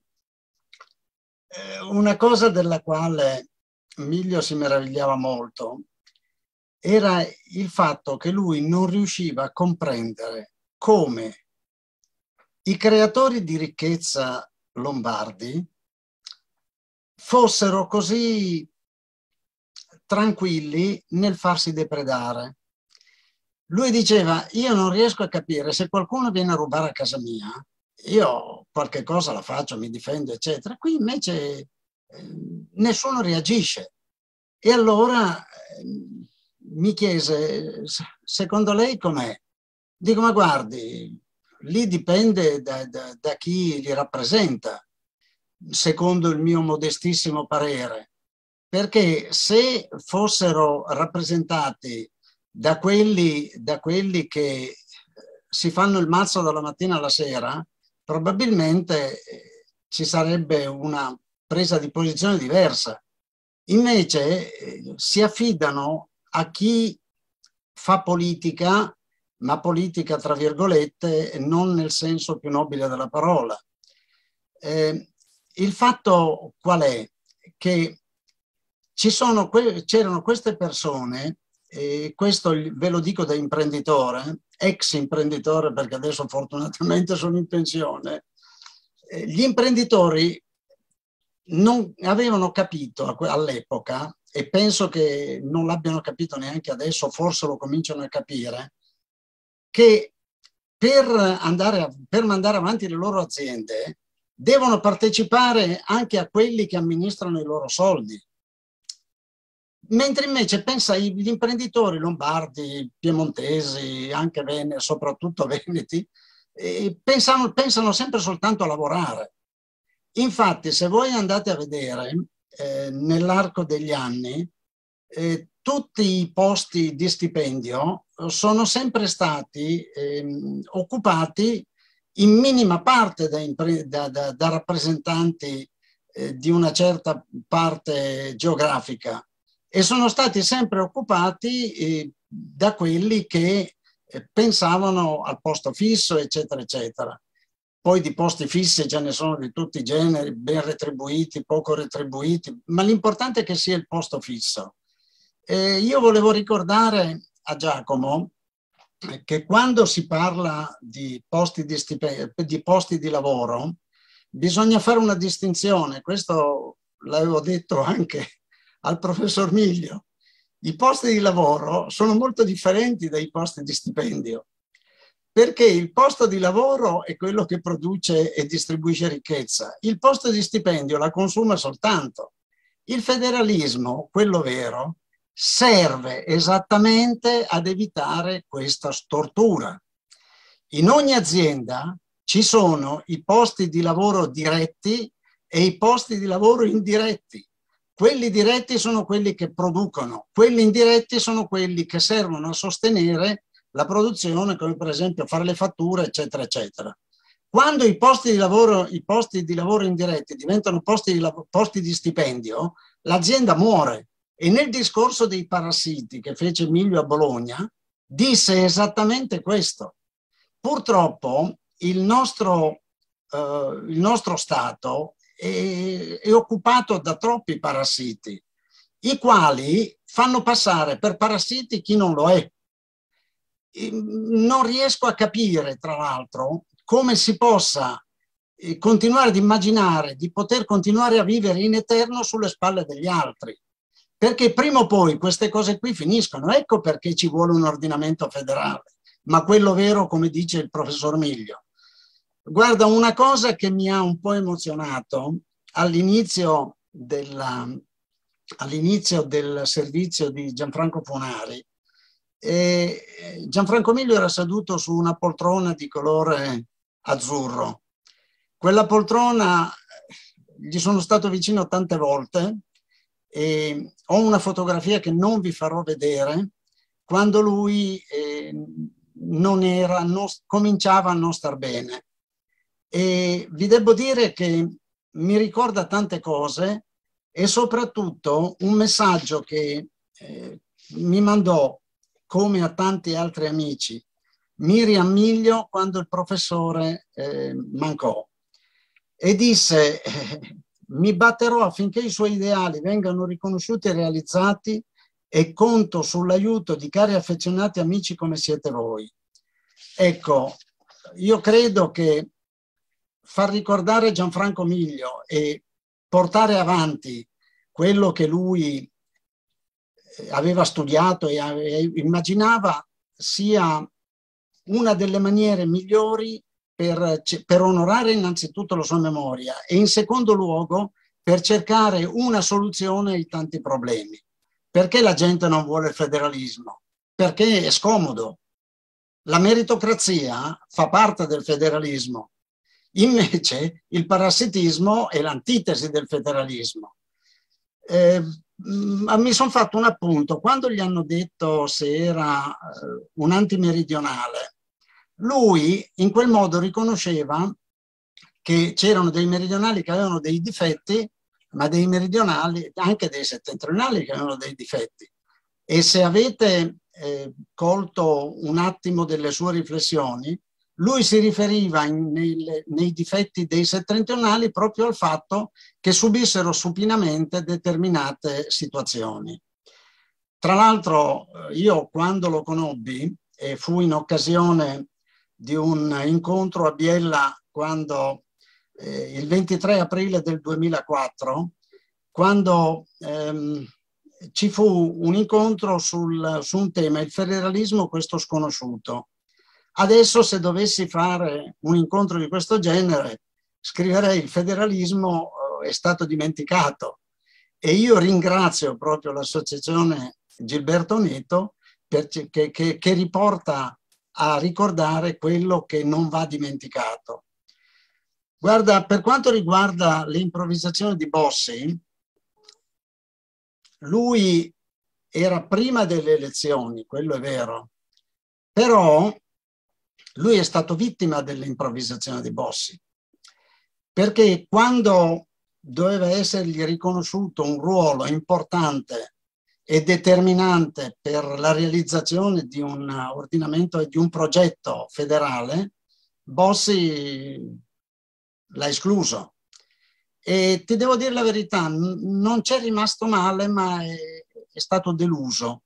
una cosa della quale Miglio si meravigliava molto era il fatto che lui non riusciva a comprendere come i creatori di ricchezza lombardi fossero così tranquilli nel farsi depredare. Lui diceva: io non riesco a capire, se qualcuno viene a rubare a casa mia, io qualche cosa la faccio, mi difendo, eccetera. Qui invece nessuno reagisce. E allora mi chiese: secondo lei com'è? Dico: ma guardi, lì dipende da chi li rappresenta, secondo il mio modestissimo parere, perché se fossero rappresentati da quelli che si fanno il mazzo dalla mattina alla sera, probabilmente ci sarebbe una presa di posizione diversa. Invece si affidano a chi fa politica, ma politica tra virgolette, non nel senso più nobile della parola. Il fatto qual è? Che c'erano queste persone, e questo ve lo dico da imprenditore, ex imprenditore, perché adesso fortunatamente sono in pensione. Gli imprenditori non avevano capito all'epoca, e penso che non l'abbiano capito neanche adesso, forse lo cominciano a capire, che per mandare avanti le loro aziende devono partecipare anche a quelli che amministrano i loro soldi. Mentre invece pensa agli imprenditori lombardi, piemontesi, anche soprattutto veneti, pensano sempre soltanto a lavorare. Infatti, se voi andate a vedere nell'arco degli anni, tutti i posti di stipendio sono sempre stati occupati in minima parte da rappresentanti di una certa parte geografica, e sono stati sempre occupati da quelli che pensavano al posto fisso, eccetera, eccetera. Poi di posti fissi ce ne sono di tutti i generi, ben retribuiti, poco retribuiti, ma l'importante è che sia il posto fisso. Io volevo ricordare a Giacomo che quando si parla di posti di lavoro bisogna fare una distinzione. Questo l'avevo detto anche al professor Miglio. I posti di lavoro sono molto differenti dai posti di stipendio, perché il posto di lavoro è quello che produce e distribuisce ricchezza. Il posto di stipendio la consuma soltanto. Il federalismo, quello vero, serve esattamente ad evitare questa stortura. In ogni azienda ci sono i posti di lavoro diretti e i posti di lavoro indiretti. Quelli diretti sono quelli che producono, quelli indiretti sono quelli che servono a sostenere la produzione, come per esempio fare le fatture, eccetera, eccetera. Quando i posti di lavoro indiretti diventano posti di stipendio, l'azienda muore. E nel discorso dei parassiti che fece Miglio a Bologna, disse esattamente questo. Purtroppo il nostro Stato è occupato da troppi parassiti, i quali fanno passare per parassiti chi non lo è. Non riesco a capire, tra l'altro, come si possa continuare ad immaginare di poter continuare a vivere in eterno sulle spalle degli altri, perché prima o poi queste cose qui finiscono. Ecco perché ci vuole un ordinamento federale, ma quello vero, come dice il professor Miglio. Guarda, una cosa che mi ha un po' emozionato all'inizio del servizio di Gianfranco Funari, Gianfranco Miglio era seduto su una poltrona di colore azzurro. Quella poltrona gli sono stato vicino tante volte e ho una fotografia che non vi farò vedere, quando lui cominciava a non star bene. E vi devo dire che mi ricorda tante cose, e soprattutto un messaggio che mi mandò, come a tanti altri amici, Miriam Miglio quando il professore mancò e disse mi batterò affinché i suoi ideali vengano riconosciuti e realizzati e conto sull'aiuto di cari affezionati amici come siete voi. Ecco, io credo che far ricordare Gianfranco Miglio e portare avanti quello che lui aveva studiato e immaginava sia una delle maniere migliori per onorare innanzitutto la sua memoria e in secondo luogo per cercare una soluzione ai tanti problemi. Perché la gente non vuole il federalismo? Perché è scomodo. La meritocrazia fa parte del federalismo. Invece il parassitismo è l'antitesi del federalismo. Mi sono fatto un appunto. Quando gli hanno detto se era un antimeridionale, lui in quel modo riconosceva che c'erano dei meridionali che avevano dei difetti, ma dei meridionali, anche dei settentrionali che avevano dei difetti. E se avete colto un attimo delle sue riflessioni, lui si riferiva nei difetti dei settentrionali proprio al fatto che subissero supinamente determinate situazioni. Tra l'altro io quando lo conobbi, e fu in occasione di un incontro a Biella quando il 23 aprile del 2004, quando ci fu un incontro su un tema, il federalismo, questo sconosciuto. Adesso se dovessi fare un incontro di questo genere, scriverei il federalismo è stato dimenticato. E io ringrazio proprio l'associazione Gilberto Neto che riporta a ricordare quello che non va dimenticato. Guarda, per quanto riguarda le improvvisazioni di Bossi, lui era prima delle elezioni, quello è vero, però lui è stato vittima dell'improvvisazione di Bossi, perché quando doveva essergli riconosciuto un ruolo importante e determinante per la realizzazione di un ordinamento e di un progetto federale, Bossi l'ha escluso. E ti devo dire la verità, non c'è rimasto male, ma è stato deluso.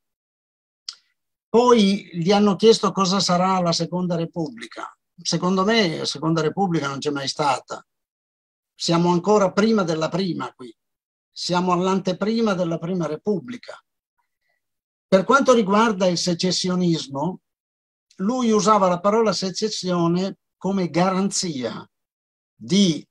Poi gli hanno chiesto cosa sarà la Seconda Repubblica. Secondo me la Seconda Repubblica non c'è mai stata. Siamo ancora prima della prima qui. Siamo all'anteprima della Prima Repubblica. Per quanto riguarda il secessionismo, lui usava la parola secessione come garanzia di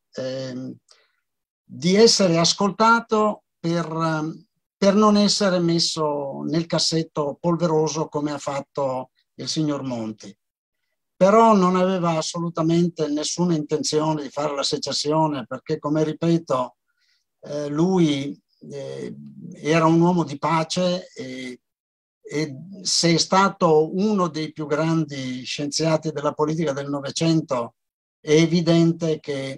essere ascoltato per non essere messo nel cassetto polveroso come ha fatto il signor Monti. Però non aveva assolutamente nessuna intenzione di fare la secessione perché, come ripeto, lui era un uomo di pace e se è stato uno dei più grandi scienziati della politica del Novecento, è evidente che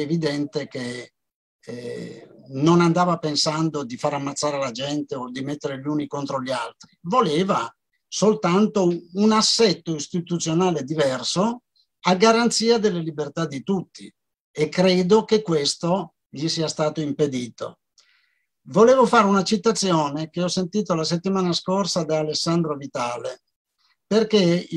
non andava pensando di far ammazzare la gente o di mettere gli uni contro gli altri. Voleva soltanto un assetto istituzionale diverso a garanzia delle libertà di tutti e credo che questo gli sia stato impedito. Volevo fare una citazione che ho sentito la settimana scorsa da Alessandro Vitale, perché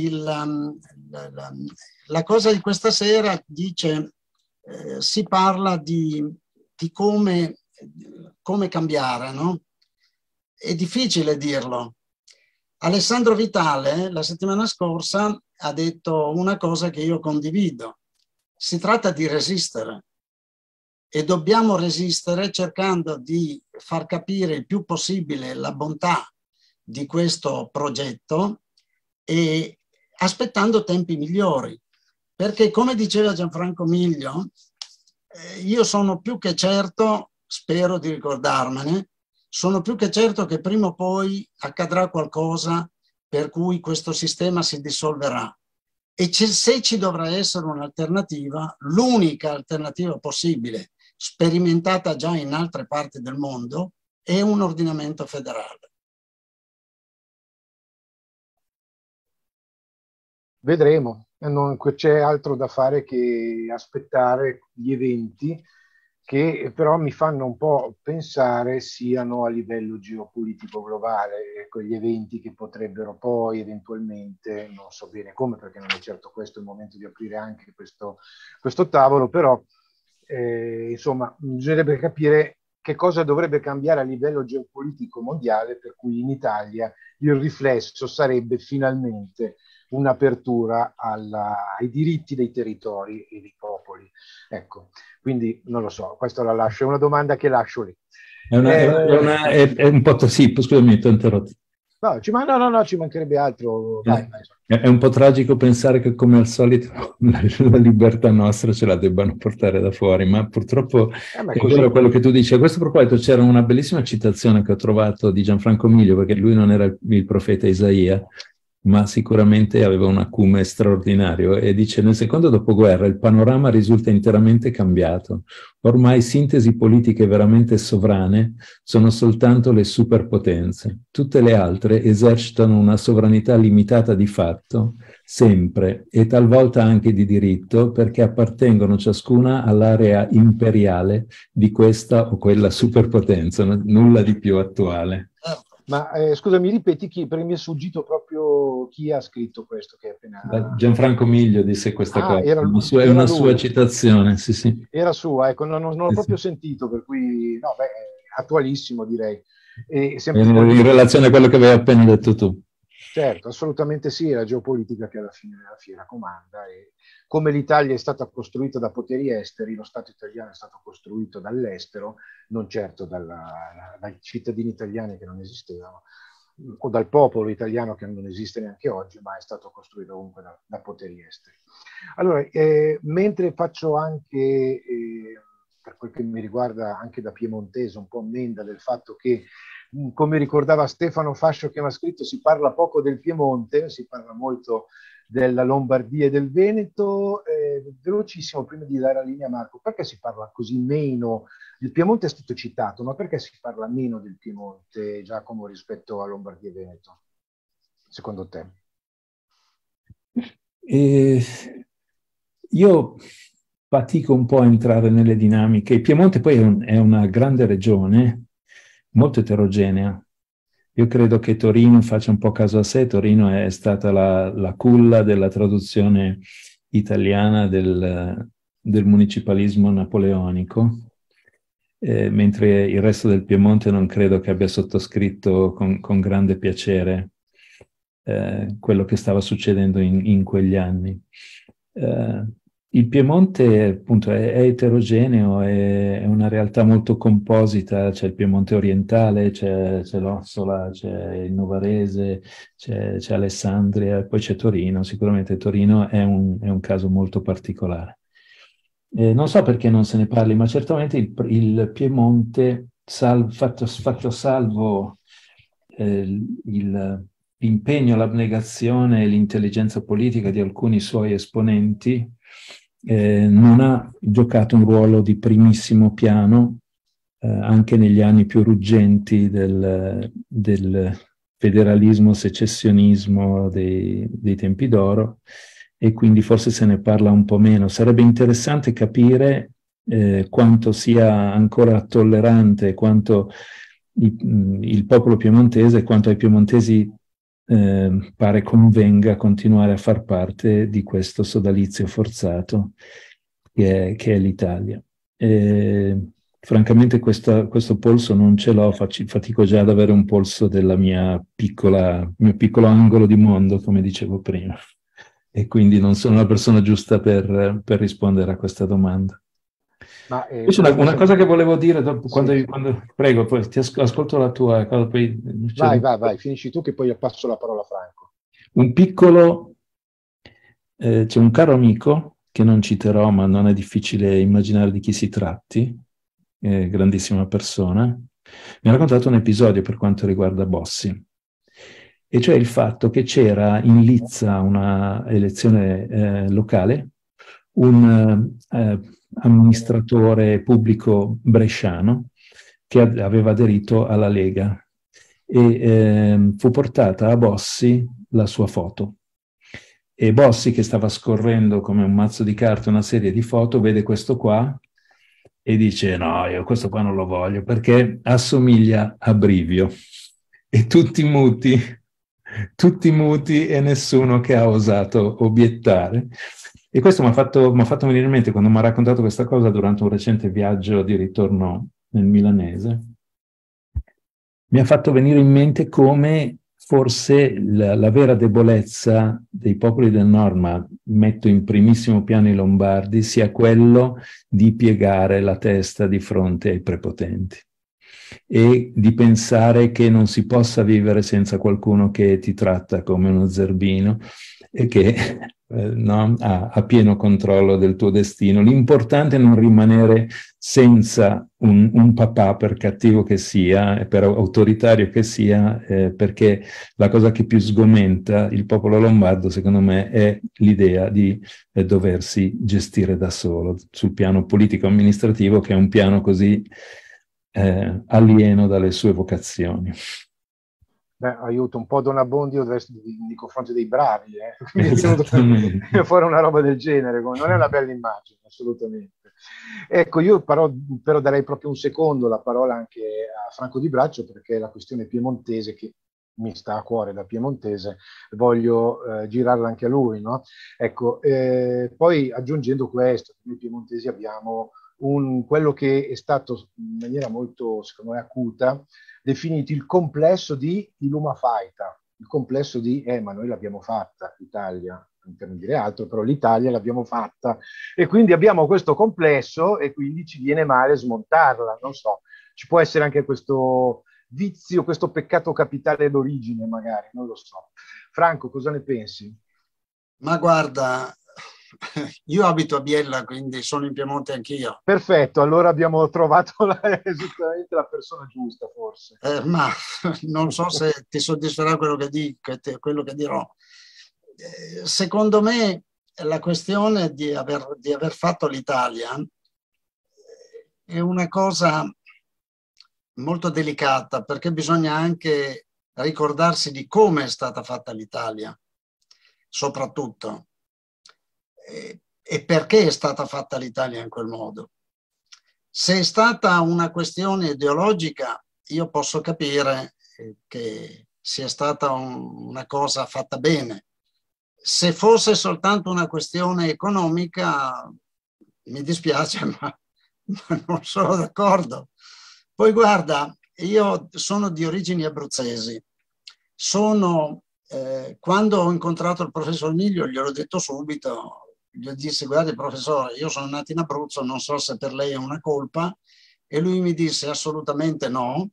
la cosa di questa sera dice, si parla di come cambiare, no? È difficile dirlo. Alessandro Vitale la settimana scorsa ha detto una cosa che io condivido. Si tratta di resistere e dobbiamo resistere cercando di far capire il più possibile la bontà di questo progetto e aspettando tempi migliori. Perché, come diceva Gianfranco Miglio, io sono più che certo, spero di ricordarmene, sono più che certo che prima o poi accadrà qualcosa per cui questo sistema si dissolverà. E se ci dovrà essere un'alternativa, l'unica alternativa possibile, sperimentata già in altre parti del mondo, è un ordinamento federale. Vedremo, non c'è altro da fare che aspettare gli eventi che però mi fanno un po' pensare siano a livello geopolitico globale, quegli eventi che potrebbero poi eventualmente, non so bene come, perché non è certo questo il momento di aprire anche questo tavolo, però insomma bisognerebbe capire che cosa dovrebbe cambiare a livello geopolitico mondiale, per cui in Italia il riflesso sarebbe finalmente un'apertura ai diritti dei territori e dei popoli. Ecco, quindi non lo so, questo la lascio, è una domanda che lascio lì. È un po', sì, scusami, ti ho interrotto. No, ci mancherebbe altro. Vai. È un po' tragico pensare che, come al solito, la libertà nostra ce la debbano portare da fuori, ma purtroppo è vero quello che tu dici. A questo proposito c'era una bellissima citazione che ho trovato di Gianfranco Miglio, perché lui non era il profeta Isaia, ma sicuramente aveva un acume straordinario, e dice: nel secondo dopoguerra il panorama risulta interamente cambiato. Ormai sintesi politiche veramente sovrane sono soltanto le superpotenze. Tutte le altre esercitano una sovranità limitata di fatto, sempre, e talvolta anche di diritto, perché appartengono ciascuna all'area imperiale di questa o quella superpotenza, nulla di più attuale. Ma scusami, ripeti perché mi è sfuggito proprio chi ha scritto questo che è appena... Gianfranco Miglio disse questa cosa, è una sua citazione, sì. Era sua, ecco, non l'ho proprio sentito, per cui, no, beh, attualissimo direi. In relazione a quello che avevi appena detto tu. Certo, assolutamente sì, è la geopolitica che alla fine comanda, e come l'Italia è stata costruita da poteri esteri, lo Stato italiano è stato costruito dall'estero, non certo dai cittadini italiani che non esistevano, o dal popolo italiano che non esiste neanche oggi, ma è stato costruito comunque da poteri esteri. Allora, mentre faccio anche, per quel che mi riguarda, anche da piemontese, un po' ammenda del fatto che, come ricordava Stefano Fascio che mi ha scritto, si parla poco del Piemonte, si parla molto della Lombardia e del Veneto. Velocissimo, prima di dare la linea a Marco, perché si parla così meno? Il Piemonte è stato citato, ma perché si parla meno del Piemonte, Giacomo, rispetto a Lombardia e Veneto, secondo te? Io fatico un po' a entrare nelle dinamiche. Il Piemonte poi è una grande regione, molto eterogenea. Io credo che Torino faccia un po' caso a sé. Torino è stata la culla della traduzione italiana del municipalismo napoleonico, mentre il resto del Piemonte non credo che abbia sottoscritto con grande piacere quello che stava succedendo in quegli anni. Il Piemonte appunto è eterogeneo, è una realtà molto composita. C'è il Piemonte orientale, c'è l'Ossola, c'è il Novarese, c'è Alessandria, poi c'è Torino. Sicuramente Torino è un caso molto particolare. Non so perché non se ne parli, ma certamente il Piemonte, fatto salvo l'impegno, l'abnegazione e l'intelligenza politica di alcuni suoi esponenti, non ha giocato un ruolo di primissimo piano anche negli anni più ruggenti del federalismo, secessionismo dei tempi d'oro, e quindi forse se ne parla un po' meno. Sarebbe interessante capire quanto sia ancora tollerante, quanto il popolo piemontese, quanto ai piemontesi pare convenga continuare a far parte di questo sodalizio forzato che è l'Italia. Francamente questo polso non ce l'ho, fatico già ad avere un polso della mio piccolo angolo di mondo, come dicevo prima, e quindi non sono la persona giusta per rispondere a questa domanda. Invece una cosa che volevo dire, dopo, prego, poi ti ascolto la tua cosa. Poi vai, finisci tu che poi passo la parola a Franco. C'è un caro amico, che non citerò, ma non è difficile immaginare di chi si tratti, grandissima persona, mi ha raccontato un episodio per quanto riguarda Bossi, e cioè il fatto che c'era in Lizza una elezione locale, un amministratore pubblico bresciano che aveva aderito alla Lega, e fu portata a Bossi la sua foto, E Bossi, che stava scorrendo come un mazzo di carta una serie di foto, vede questo qua e dice: no, io questo qua non lo voglio perché assomiglia a Brivio. E tutti muti e nessuno che ha osato obiettare. E questo mi ha fatto venire in mente quando mi ha raccontato questa cosa durante un recente viaggio di ritorno nel milanese. Mi ha fatto venire in mente come forse la vera debolezza dei popoli del nord, ma metto in primissimo piano i lombardi, sia quello di piegare la testa di fronte ai prepotenti e di pensare che non si possa vivere senza qualcuno che ti tratta come uno zerbino e che no, ha pieno controllo del tuo destino. L'importante è non rimanere senza un papà, per cattivo che sia, per autoritario che sia, perché la cosa che più sgomenta il popolo lombardo, secondo me, è l'idea di doversi gestire da solo sul piano politico-amministrativo, che è un piano così alieno dalle sue vocazioni. Beh, aiuto, un po' Don Abbondio nei confronti dei bravi, quindi è fuori una roba del genere, non è una bella immagine, assolutamente. Ecco, io però darei proprio un secondo la parola anche a Franco Di Braccio, perché la questione piemontese, che mi sta a cuore da piemontese, voglio girarla anche a lui, no? Ecco, poi aggiungendo questo, noi piemontesi abbiamo quello che è stato in maniera molto, secondo me, acuta, definito il complesso di Ilumafaita, il complesso di ma noi l'abbiamo fatta, l'Italia, non per non dire altro, però l'Italia l'abbiamo fatta, e quindi abbiamo questo complesso e quindi ci viene male smontarla, non so, ci può essere anche questo vizio, questo peccato capitale d'origine magari, non lo so. Franco, cosa ne pensi? Ma guarda, io abito a Biella, quindi sono in Piemonte anch'io. Perfetto, allora abbiamo trovato esattamente la persona giusta, forse. Ma non so se ti soddisferà quello che dirò. Secondo me la questione di aver fatto l'Italia è una cosa molto delicata, perché bisogna anche ricordarsi di come è stata fatta l'Italia, soprattutto. E perché è stata fatta l'Italia in quel modo. Se è stata una questione ideologica, io posso capire che sia stata una cosa fatta bene. Se fosse soltanto una questione economica, mi dispiace, ma non sono d'accordo. Poi guarda, io sono di origini abruzzesi. Quando ho incontrato il professor Miglio, gliel'ho detto subito, gli dissi: guardi professore, io sono nato in Abruzzo, non so se per lei è una colpa, e lui mi disse assolutamente no,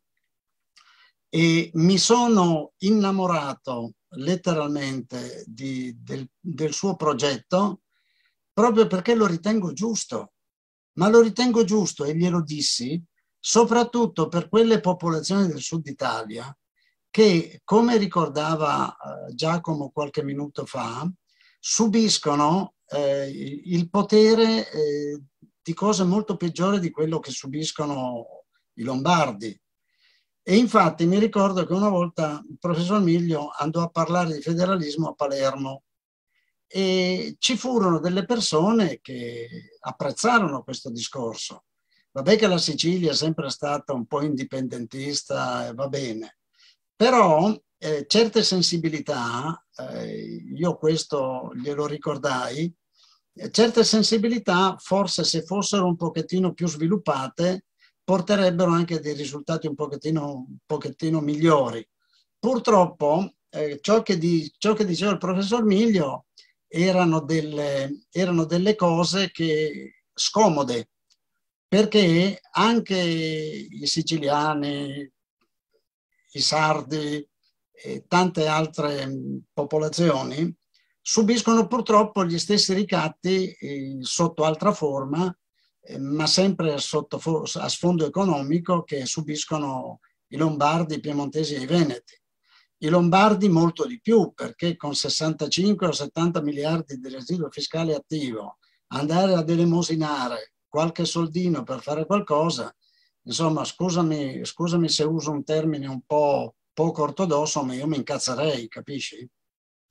e mi sono innamorato letteralmente del suo progetto proprio perché lo ritengo giusto, ma lo ritengo giusto, e glielo dissi, soprattutto per quelle popolazioni del sud Italia che, come ricordava Giacomo qualche minuto fa, subiscono il potere di cose molto peggiori di quello che subiscono i lombardi. E infatti mi ricordo che una volta il professor Miglio andò a parlare di federalismo a Palermo e ci furono delle persone che apprezzarono questo discorso. Vabbè che la Sicilia è sempre stata un po' indipendentista, va bene, però certe sensibilità, io questo glielo ricordai, certe sensibilità forse se fossero un pochettino più sviluppate porterebbero anche dei risultati un pochettino migliori. Purtroppo ciò che diceva il professor Miglio erano delle cose scomode, perché anche i siciliani, i sardi e tante altre popolazioni subiscono purtroppo gli stessi ricatti sotto altra forma, ma sempre a sfondo economico, che subiscono i lombardi, i piemontesi e i veneti. I lombardi molto di più, perché con 65 o 70 miliardi di residuo fiscale attivo andare ad elemosinare qualche soldino per fare qualcosa, insomma, scusami se uso un termine un po' poco ortodosso, ma io mi incazzerei, capisci?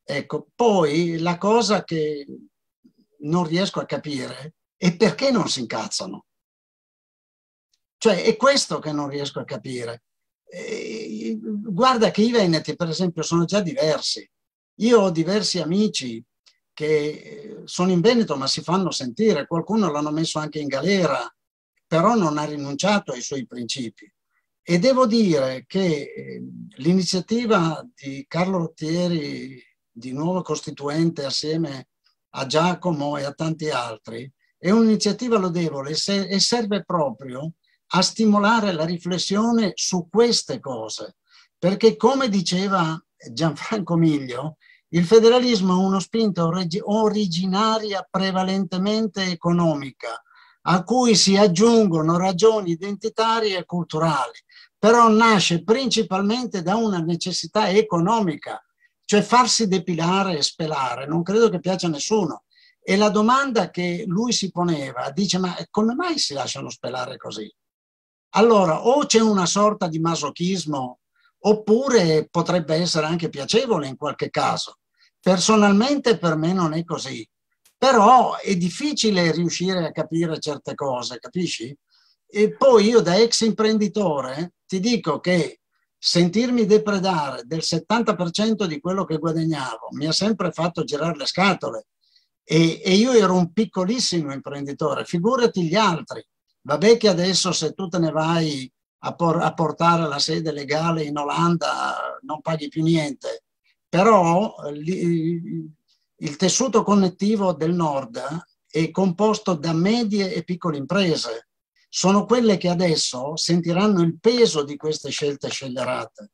Ecco, poi la cosa che non riesco a capire è perché non si incazzano. Cioè, è questo che non riesco a capire. Guarda che i veneti, per esempio, sono già diversi. Io ho diversi amici che sono in Veneto ma si fanno sentire, qualcuno l'hanno messo anche in galera, però non ha rinunciato ai suoi principi. E devo dire che l'iniziativa di Carlo Rottieri, di nuovo costituente assieme a Giacomo e a tanti altri, è un'iniziativa lodevole e serve proprio a stimolare la riflessione su queste cose, perché come diceva Gianfranco Miglio, il federalismo è uno spinta originaria prevalentemente economica, a cui si aggiungono ragioni identitarie e culturali, però nasce principalmente da una necessità economica, cioè farsi depilare e spelare, non credo che piaccia a nessuno. E la domanda che lui si poneva, dice, ma come mai si lasciano spelare così? Allora, o c'è una sorta di masochismo, oppure potrebbe essere anche piacevole in qualche caso. Personalmente per me non è così, però è difficile riuscire a capire certe cose, capisci? E poi io da ex imprenditore ti dico che sentirmi depredare del 70% di quello che guadagnavo mi ha sempre fatto girare le scatole e io ero un piccolissimo imprenditore, figurati gli altri. Vabbè che adesso se tu te ne vai a portare la sede legale in Olanda non paghi più niente, però il tessuto connettivo del nord è composto da medie e piccole imprese. Sono quelle che adesso sentiranno il peso di queste scelte scellerate.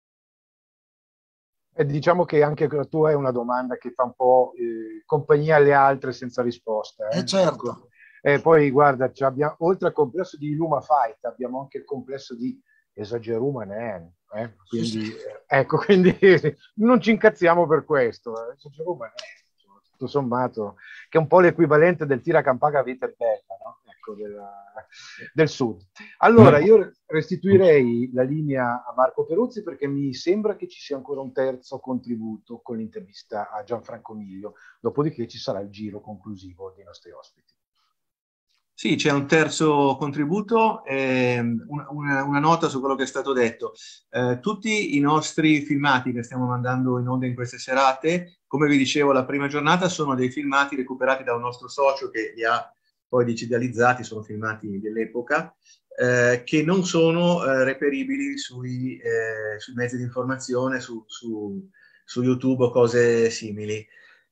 E diciamo che anche la tua è una domanda che fa un po' compagnia alle altre senza risposta. Certo. Poi guarda, oltre al complesso di Luma Fight abbiamo anche il complesso di Esagerumanen. Quindi, sì. Ecco, quindi non ci incazziamo per questo. Esagerumanen, tutto sommato, che è un po' l'equivalente del tira campaga vita è bella, no? Ecco, del sud. Allora, io restituirei la linea a Marco Peruzzi perché mi sembra che ci sia ancora un terzo contributo con l'intervista a Gianfranco Miglio, dopodiché ci sarà il giro conclusivo dei nostri ospiti. Sì, c'è un terzo contributo, una nota su quello che è stato detto. Tutti i nostri filmati che stiamo mandando in onda in queste serate, come vi dicevo la prima giornata, sono dei filmati recuperati da un nostro socio che li ha poi digitalizzati, sono filmati dell'epoca, che non sono reperibili sui mezzi di informazione, su YouTube o cose simili.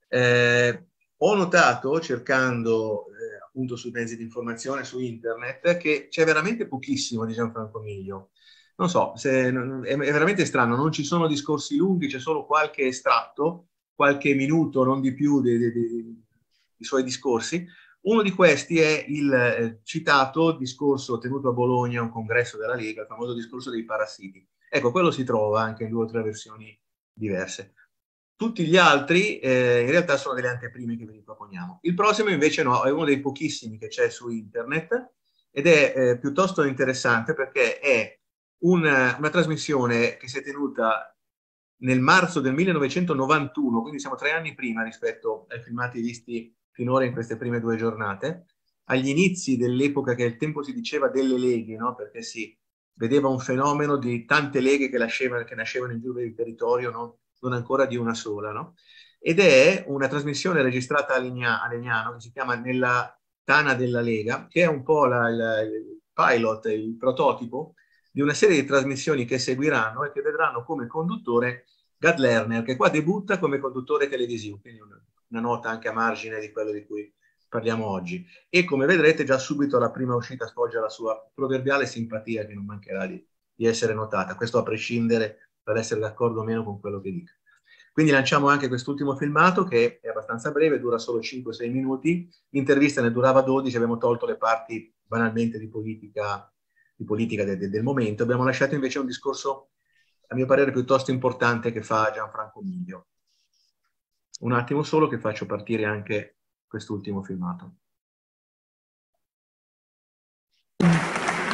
Ho notato, cercando appunto sui mezzi di informazione, su internet, che c'è veramente pochissimo di Gianfranco Miglio. Non so, è veramente strano, non ci sono discorsi lunghi, c'è solo qualche estratto, qualche minuto, non di più, dei suoi discorsi. Uno di questi è il citato discorso tenuto a Bologna, un congresso della Lega, il famoso discorso dei parassiti. Ecco, quello si trova anche in 2 o 3 versioni diverse. Tutti gli altri in realtà sono delle anteprime che vi riproponiamo. Il prossimo invece no, è uno dei pochissimi che c'è su internet ed è piuttosto interessante perché è una trasmissione che si è tenuta nel marzo del 1991, quindi siamo 3 anni prima rispetto ai filmati visti finora in queste prime 2 giornate, agli inizi dell'epoca che al tempo si diceva delle leghe, no? Perché si vedeva un fenomeno di tante leghe che nascevano in giro del territorio, no? Non ancora di una sola, no? Ed è una trasmissione registrata a Legnano che si chiama Nella Tana della Lega, che è un po' il pilot, il prototipo di una serie di trasmissioni che seguiranno e che vedranno come conduttore Gad Lerner, che qua debutta come conduttore televisivo, quindi una nota anche a margine di quello di cui parliamo oggi. E come vedrete già subito la prima uscita sfoggia la sua proverbiale simpatia che non mancherà di essere notata, questo a prescindere per essere d'accordo o meno con quello che dico. Quindi lanciamo anche quest'ultimo filmato che è abbastanza breve, dura solo 5-6 minuti, l'intervista ne durava 12, abbiamo tolto le parti banalmente di politica del momento, abbiamo lasciato invece un discorso, a mio parere, piuttosto importante che fa Gianfranco Miglio. Un attimo solo che faccio partire anche quest'ultimo filmato.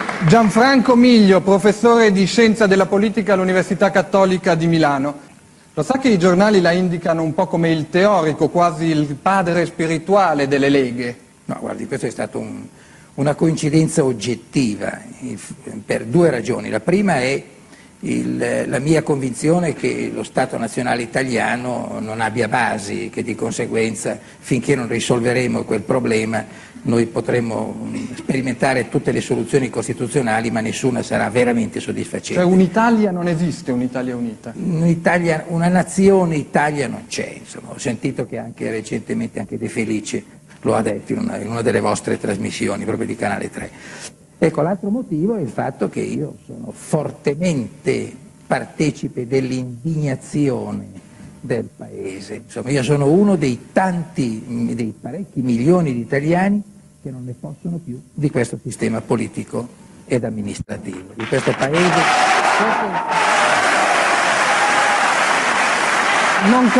Gianfranco Miglio, professore di Scienza della Politica all'Università Cattolica di Milano. Lo sa che i giornali la indicano un po' come il teorico, quasi il padre spirituale delle leghe? No, guardi, questo è stato una coincidenza oggettiva per due ragioni. La prima è la mia convinzione che lo Stato nazionale italiano non abbia basi, che di conseguenza finché non risolveremo quel problema noi potremo sperimentare tutte le soluzioni costituzionali, ma nessuna sarà veramente soddisfacente. Cioè un'Italia non esiste, un'Italia unita? Una nazione Italia non c'è, insomma. Ho sentito che anche recentemente anche De Felice lo ha detto in una delle vostre trasmissioni, proprio di Canale 3. Ecco, l'altro motivo è il fatto che io sono fortemente partecipe dell'indignazione del Paese. Insomma, io sono uno dei parecchi milioni di italiani che non ne possono più di questo sistema politico ed amministrativo, di questo Paese. Non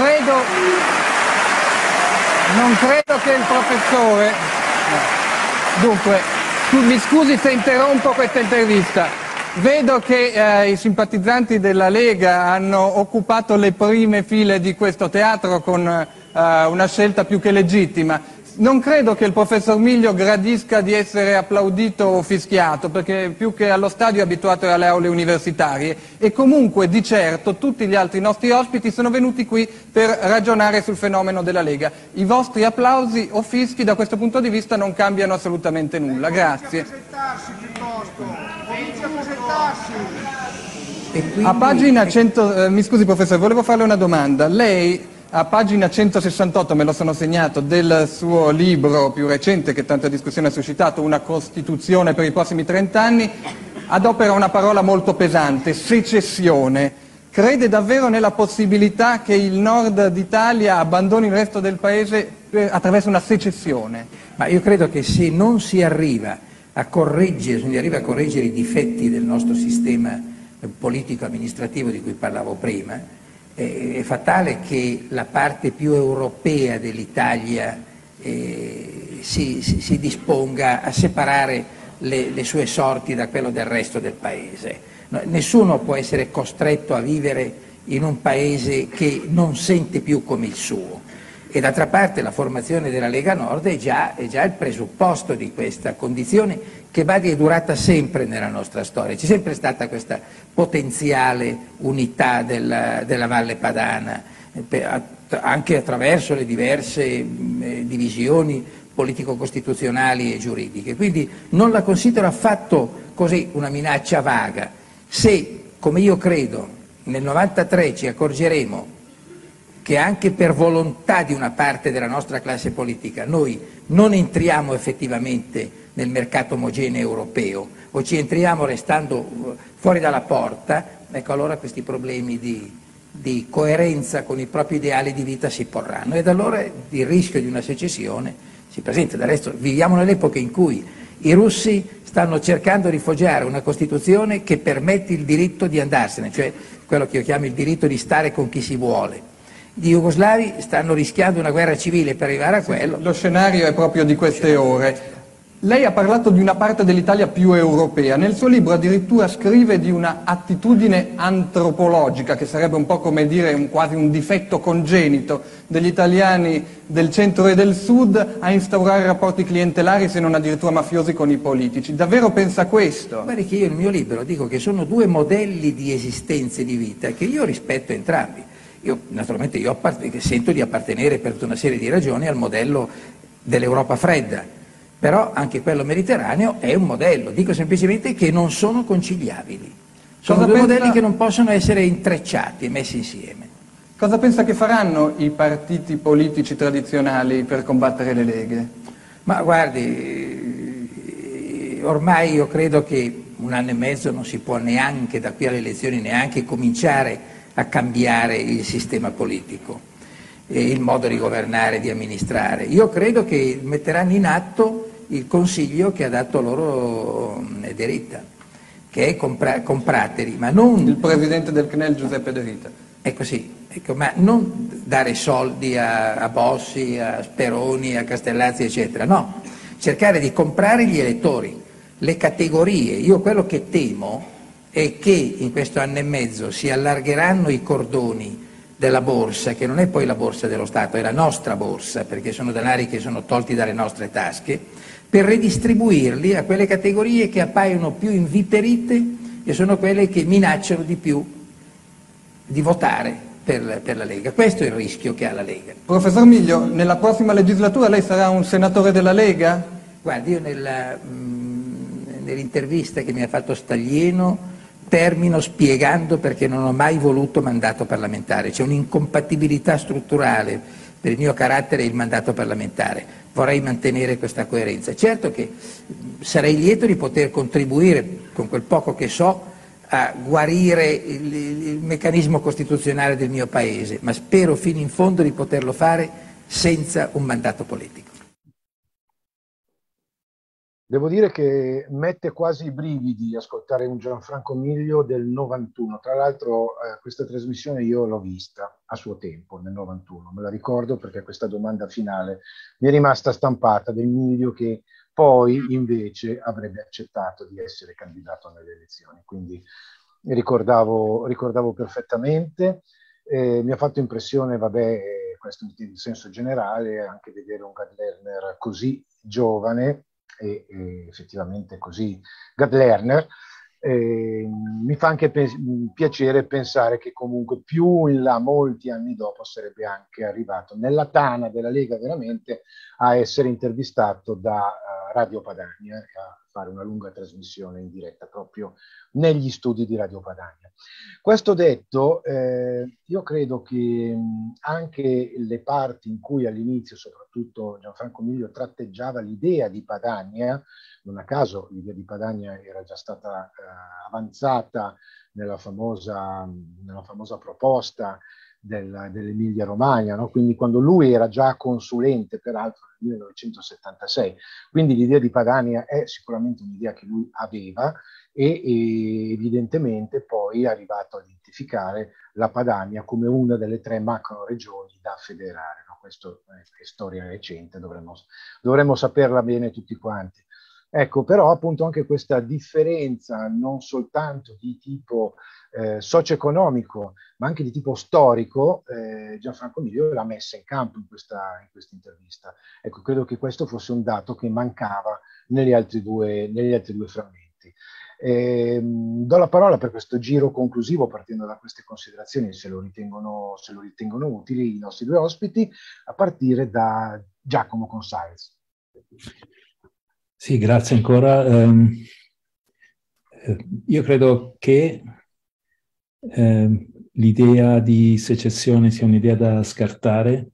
credo che il professore... Dunque, mi scusi se interrompo questa intervista. Vedo che i simpatizzanti della Lega hanno occupato le prime file di questo teatro con una scelta più che legittima. Non credo che il professor Miglio gradisca di essere applaudito o fischiato, perché più che allo stadio è abituato alle aule universitarie, e comunque di certo tutti gli altri nostri ospiti sono venuti qui per ragionare sul fenomeno della Lega. I vostri applausi o fischi da questo punto di vista non cambiano assolutamente nulla. Grazie. A pagina 100, mi scusi professore, volevo farle una domanda. Lei a pagina 168, me lo sono segnato, del suo libro più recente che tanta discussione ha suscitato, Una Costituzione per i prossimi 30 anni, adopera una parola molto pesante, secessione. Crede davvero nella possibilità che il nord d'Italia abbandoni il resto del paese attraverso una secessione? Ma io credo che se non si arriva a correggere i difetti del nostro sistema politico-amministrativo di cui parlavo prima, è fatale che la parte più europea dell'Italia si disponga a separare le sue sorti da quello del resto del paese. No, nessuno può essere costretto a vivere in un paese che non sente più come il suo. E d'altra parte la formazione della Lega Nord è già il presupposto di questa condizione che è durata sempre nella nostra storia. C'è sempre stata questa potenziale unità della Valle Padana, anche attraverso le diverse divisioni politico-costituzionali e giuridiche. Quindi non la considero affatto così una minaccia vaga. Se, come io credo, nel 93 ci accorgeremo che anche per volontà di una parte della nostra classe politica noi non entriamo effettivamente nel mercato omogeneo europeo o ci entriamo restando fuori dalla porta, ecco allora questi problemi di coerenza con i propri ideali di vita si porranno ed allora il rischio di una secessione si presenta. Del resto viviamo nell'epoca in cui i russi stanno cercando di forgiare una Costituzione che permette il diritto di andarsene, cioè quello che io chiamo il diritto di stare con chi si vuole. Gli jugoslavi stanno rischiando una guerra civile per arrivare a quello. Lo scenario è proprio di queste ore. Lei ha parlato di una parte dell'Italia più europea. Nel suo libro addirittura scrive di una attitudine antropologica, che sarebbe un po' come dire quasi un difetto congenito degli italiani del centro e del sud a instaurare rapporti clientelari, se non addirittura mafiosi, con i politici. Davvero pensa questo? Guardi che io nel mio libro dico che sono due modelli di esistenza e di vita che io rispetto entrambi. Io naturalmente sento di appartenere per tutta una serie di ragioni al modello dell'Europa fredda, però anche quello mediterraneo è un modello, dico semplicemente che non sono conciliabili, sono due modelli che non possono essere intrecciati e messi insieme. Cosa pensa che faranno i partiti politici tradizionali per combattere le leghe? Ma guardi, ormai io credo che un anno e mezzo non si può neanche, da qui alle elezioni, neanche cominciare a cambiare il sistema politico, il modo di governare e di amministrare. Io credo che metteranno in atto il consiglio che ha dato loro De Rita, che è comprateli, ma non... Il presidente del CNEL Giuseppe De Rita. Ecco sì, ma non dare soldi a Bossi, a Speroni, a Castellazzi, eccetera, no, cercare di comprare gli elettori, le categorie. Io quello che temo è che in questo anno e mezzo si allargheranno i cordoni della borsa, che non è poi la borsa dello Stato, è la nostra borsa, perché sono denari che sono tolti dalle nostre tasche, per redistribuirli a quelle categorie che appaiono più inviperite e sono quelle che minacciano di più di votare per la Lega. Questo è il rischio che ha la Lega. Professor Miglio, nella prossima legislatura lei sarà un senatore della Lega? Guardi, io nell'intervista che mi ha fatto Staglieno termino spiegando perché non ho mai voluto mandato parlamentare. C'è un'incompatibilità strutturale per il mio carattere e il mandato parlamentare. Vorrei mantenere questa coerenza. Certo che sarei lieto di poter contribuire con quel poco che so a guarire il meccanismo costituzionale del mio paese, ma spero fino in fondo di poterlo fare senza un mandato politico. Devo dire che mette quasi i brividi ascoltare un Gianfranco Miglio del 91. Tra l'altro questa trasmissione io l'ho vista a suo tempo, nel 91. Me la ricordo perché questa domanda finale mi è rimasta stampata del Miglio che poi invece avrebbe accettato di essere candidato nelle elezioni. Quindi ricordavo perfettamente. Mi ha fatto impressione, questo in senso generale, anche vedere un Gad Lerner così giovane, e effettivamente così Gad Lerner, mi fa anche piacere pensare che comunque più in là, molti anni dopo, sarebbe anche arrivato nella tana della Lega veramente a essere intervistato da Radio Padania e a fare una lunga trasmissione in diretta proprio negli studi di Radio Padania. Questo detto, io credo che anche le parti in cui all'inizio soprattutto Gianfranco Miglio tratteggiava l'idea di Padania, non a caso l'idea di Padania era già stata avanzata nella famosa proposta dell'Emilia Romagna, no? Quindi quando lui era già consulente, peraltro nel 1976, quindi l'idea di Padania è sicuramente un'idea che lui aveva e evidentemente poi è arrivato a identificare la Padania come una delle 3 macro regioni da federare, no? Questo è storia recente, dovremmo saperla bene tutti quanti. Ecco, però appunto anche questa differenza non soltanto di tipo socio-economico, ma anche di tipo storico, Gianfranco Miglio l'ha messa in campo in questa intervista. Ecco, credo che questo fosse un dato che mancava negli altri due frammenti. Do la parola per questo giro conclusivo, partendo da queste considerazioni, se lo ritengono utili, i nostri 2 ospiti, a partire da Giacomo Consalez. Sì, grazie ancora. Io credo che l'idea di secessione sia un'idea da scartare.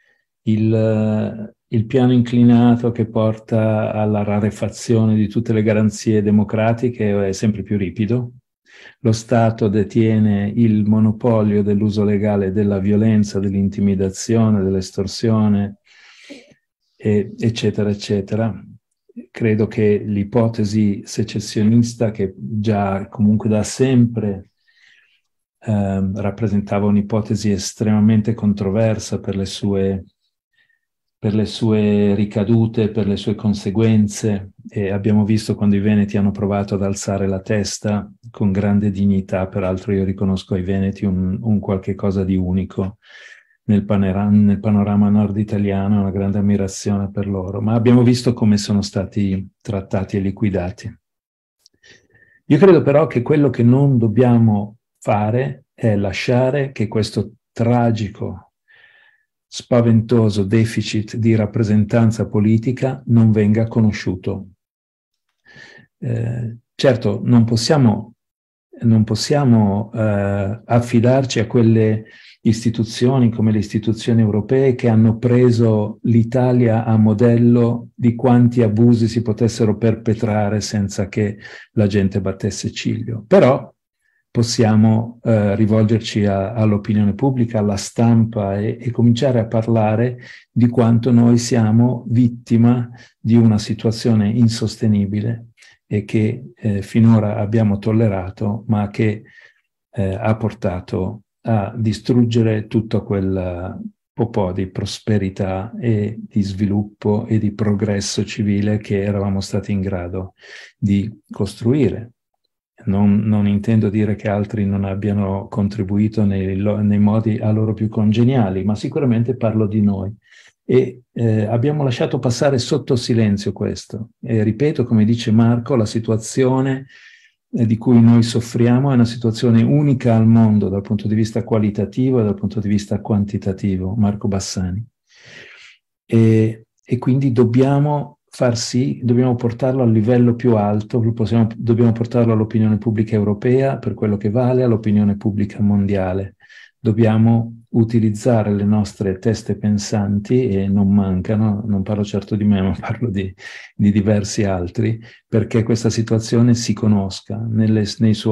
Il piano inclinato che porta alla rarefazione di tutte le garanzie democratiche è sempre più ripido. Lo Stato detiene il monopolio dell'uso legale della violenza, dell'intimidazione, dell'estorsione, eccetera, eccetera. Credo che l'ipotesi secessionista, che già comunque da sempre rappresentava un'ipotesi estremamente controversa per le sue ricadute, per le sue conseguenze, e abbiamo visto quando i veneti hanno provato ad alzare la testa con grande dignità. Peraltro io riconosco ai veneti un qualche cosa di unico nel panorama nord italiano, una grande ammirazione per loro, ma abbiamo visto come sono stati trattati e liquidati. Io credo però che quello che non dobbiamo fare è lasciare che questo tragico, spaventoso deficit di rappresentanza politica non venga conosciuto. Certo, non possiamo affidarci a quelle istituzioni come le istituzioni europee che hanno preso l'Italia a modello di quanti abusi si potessero perpetrare senza che la gente battesse ciglio. Però possiamo rivolgerci all'opinione pubblica, alla stampa e cominciare a parlare di quanto noi siamo vittima di una situazione insostenibile e che finora abbiamo tollerato, ma che ha portato a distruggere tutto quel po' di prosperità e di sviluppo e di progresso civile che eravamo stati in grado di costruire. non intendo dire che altri non abbiano contribuito nei modi a loro più congeniali, ma sicuramente parlo di noi. E abbiamo lasciato passare sotto silenzio questo. E ripeto, come dice Marco, la situazione di cui noi soffriamo è una situazione unica al mondo dal punto di vista qualitativo e dal punto di vista quantitativo, Marco Bassani. E quindi dobbiamo portarlo al livello più alto, dobbiamo portarlo all'opinione pubblica europea per quello che vale, all'opinione pubblica mondiale. Dobbiamo utilizzare le nostre teste pensanti, e non mancano, non parlo certo di me, ma parlo di diversi altri, perché questa situazione si conosca nel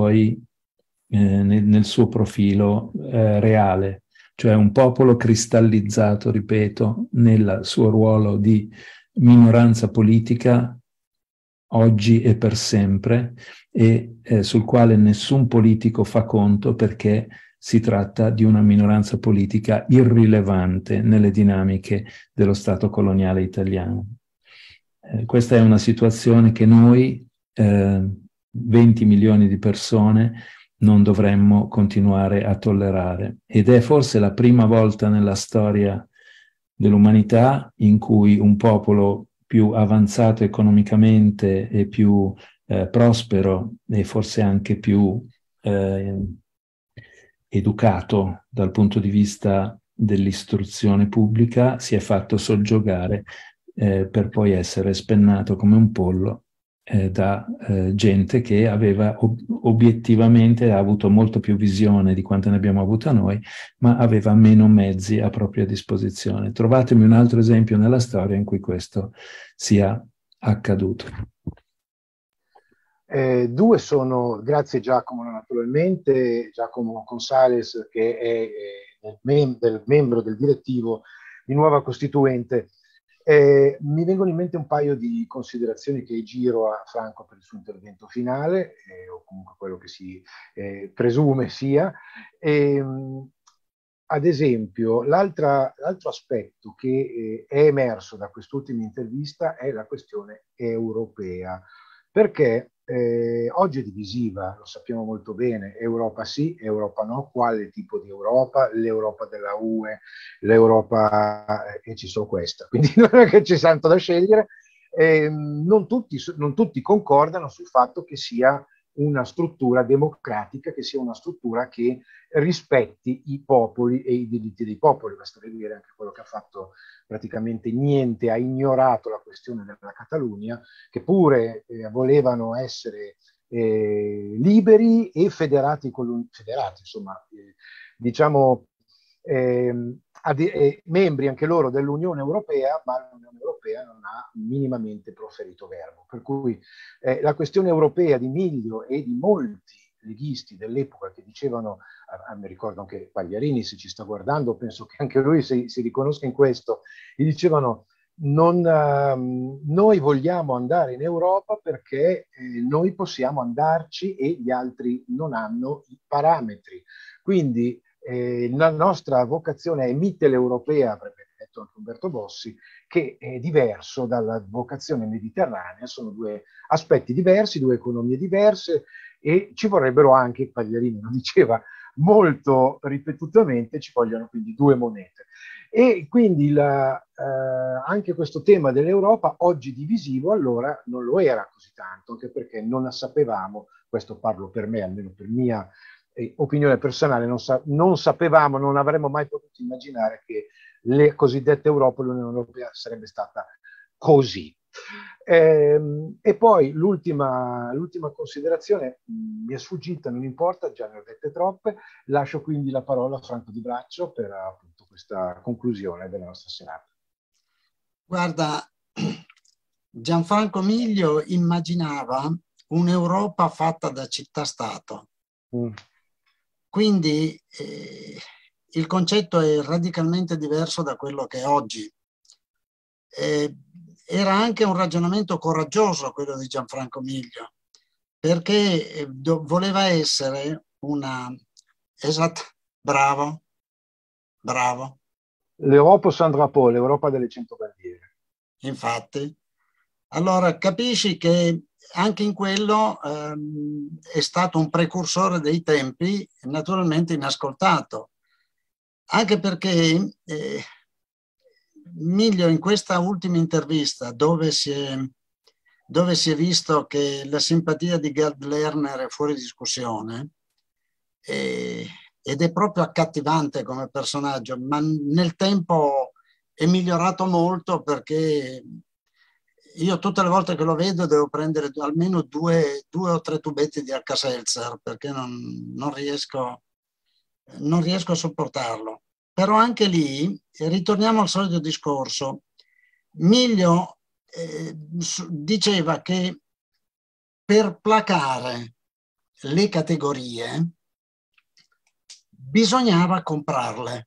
suo profilo reale, cioè un popolo cristallizzato, ripeto, nel suo ruolo di minoranza politica oggi e per sempre, e sul quale nessun politico fa conto, perché si tratta di una minoranza politica irrilevante nelle dinamiche dello Stato coloniale italiano. Questa è una situazione che noi, 20 milioni di persone, non dovremmo continuare a tollerare. Ed è forse la prima volta nella storia dell'umanità in cui un popolo più avanzato economicamente e più prospero, e forse anche più educato dal punto di vista dell'istruzione pubblica, si è fatto soggiogare per poi essere spennato come un pollo da gente che aveva obiettivamente avuto molto più visione di quanta ne abbiamo avuta noi, ma aveva meno mezzi a propria disposizione. Trovatemi un altro esempio nella storia in cui questo sia accaduto. Due sono, grazie Giacomo naturalmente, Giacomo Consales, che è membro del direttivo di Nuova Costituente. Mi vengono in mente un paio di considerazioni che giro a Franco per il suo intervento finale, o comunque quello che si presume sia. Ad esempio, l'altro aspetto che è emerso da quest'ultima intervista è la questione europea, perché oggi è divisiva, lo sappiamo molto bene, Europa sì, Europa no, quale tipo di Europa, l'Europa della UE, l'Europa e ci sono questa, quindi non è che c'è tanto da scegliere. Non tutti concordano sul fatto che sia una struttura democratica, che sia una struttura che rispetti i popoli e i diritti dei popoli. Basta vedere anche quello che ha fatto praticamente niente, ha ignorato la questione della Catalogna, che pure volevano essere liberi e federati, insomma, diciamo membri anche loro dell'Unione Europea, ma l'Unione Europea non ha minimamente proferito verbo. Per cui la questione europea di Miglio e di molti leghisti dell'epoca che dicevano, mi ricordo anche Pagliarini, se ci sta guardando, penso che anche lui si riconosca in questo, gli dicevano noi vogliamo andare in Europa perché noi possiamo andarci e gli altri non hanno i parametri. Quindi la nostra vocazione è mitteleuropea, avrebbe detto anche Umberto Bossi, che è diverso dalla vocazione mediterranea, sono due aspetti diversi, due economie diverse, e ci vorrebbero anche, Pagliarini lo diceva molto ripetutamente, ci vogliono quindi due monete. E quindi anche questo tema dell'Europa, oggi divisivo, allora non lo era così tanto, anche perché non sapevamo, questo parlo per me, almeno per mia opinione personale, non sapevamo, non avremmo mai potuto immaginare che le cosiddette Europa, l'Unione Europea sarebbe stata così. E poi l'ultima considerazione mi è sfuggita, non importa, già ne ho dette troppe, lascio quindi la parola a Franco Di Braccio per appunto questa conclusione della nostra serata. Guarda, Gianfranco Miglio immaginava un'Europa fatta da città-stato. Quindi il concetto è radicalmente diverso da quello che è oggi. Era anche un ragionamento coraggioso quello di Gianfranco Miglio, perché voleva essere una... Esatto, bravo. L'Europa sans drapeau, l'Europa delle 100 bandiere. Infatti. Allora capisci che anche in quello è stato un precursore dei tempi, naturalmente inascoltato, anche perché Miglio in questa ultima intervista, dove si è visto che la simpatia di Gerd Lerner è fuori discussione, ed è proprio accattivante come personaggio, ma nel tempo è migliorato molto, perché io tutte le volte che lo vedo devo prendere almeno due o tre tubetti di Alka-Seltzer, perché non riesco a sopportarlo. Però anche lì ritorniamo al solito discorso. Miglio diceva che per placare le categorie bisognava comprarle.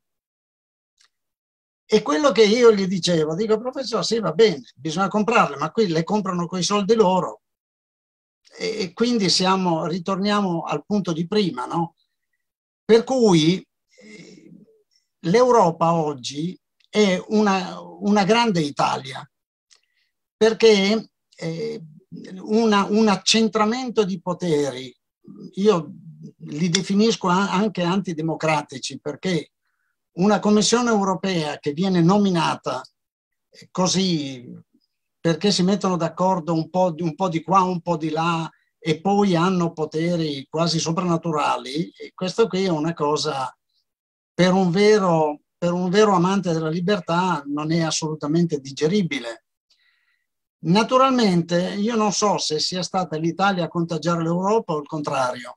E quello che io gli dicevo, dico, professore, sì, va bene, bisogna comprarle, ma qui le comprano coi soldi loro. E quindi ritorniamo al punto di prima, no? Per cui l'Europa oggi è una grande Italia, perché un accentramento di poteri, io li definisco anche antidemocratici, perché una Commissione europea che viene nominata così perché si mettono d'accordo un po' di qua, un po' di là, e poi hanno poteri quasi soprannaturali, e questo qui è una cosa, per un vero amante della libertà, non è assolutamente digeribile. Naturalmente io non so se sia stata l'Italia a contagiare l'Europa o il contrario.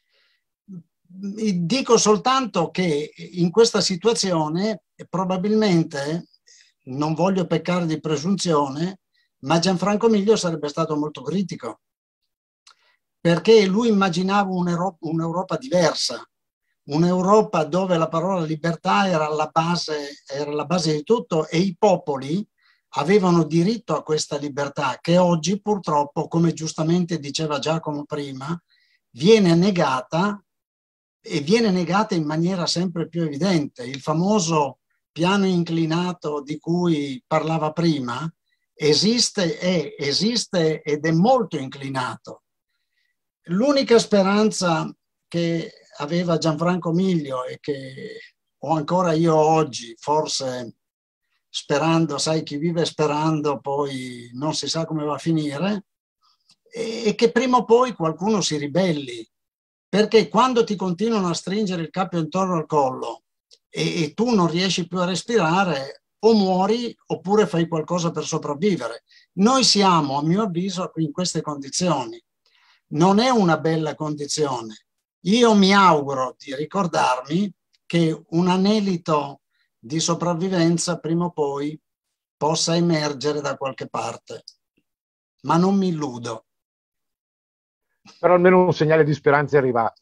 Dico soltanto che in questa situazione probabilmente, non voglio peccare di presunzione, ma Gianfranco Miglio sarebbe stato molto critico, perché lui immaginava un'Europa diversa, un'Europa dove la parola libertà era la base di tutto, e i popoli avevano diritto a questa libertà, che oggi purtroppo, come giustamente diceva Giacomo prima, viene negata, e viene negata in maniera sempre più evidente. Il famoso piano inclinato di cui parlava prima esiste ed è molto inclinato. L'unica speranza che aveva Gianfranco Miglio, e che ho ancora io oggi, forse sperando, sai, chi vive sperando poi non si sa come va a finire, è che prima o poi qualcuno si ribelli, perché quando ti continuano a stringere il capo intorno al collo e tu non riesci più a respirare, o muori oppure fai qualcosa per sopravvivere. Noi siamo, a mio avviso, in queste condizioni. Non è una bella condizione. Io mi auguro di ricordarmi che un anelito di sopravvivenza prima o poi possa emergere da qualche parte, ma non mi illudo. Però almeno un segnale di speranza è arrivato.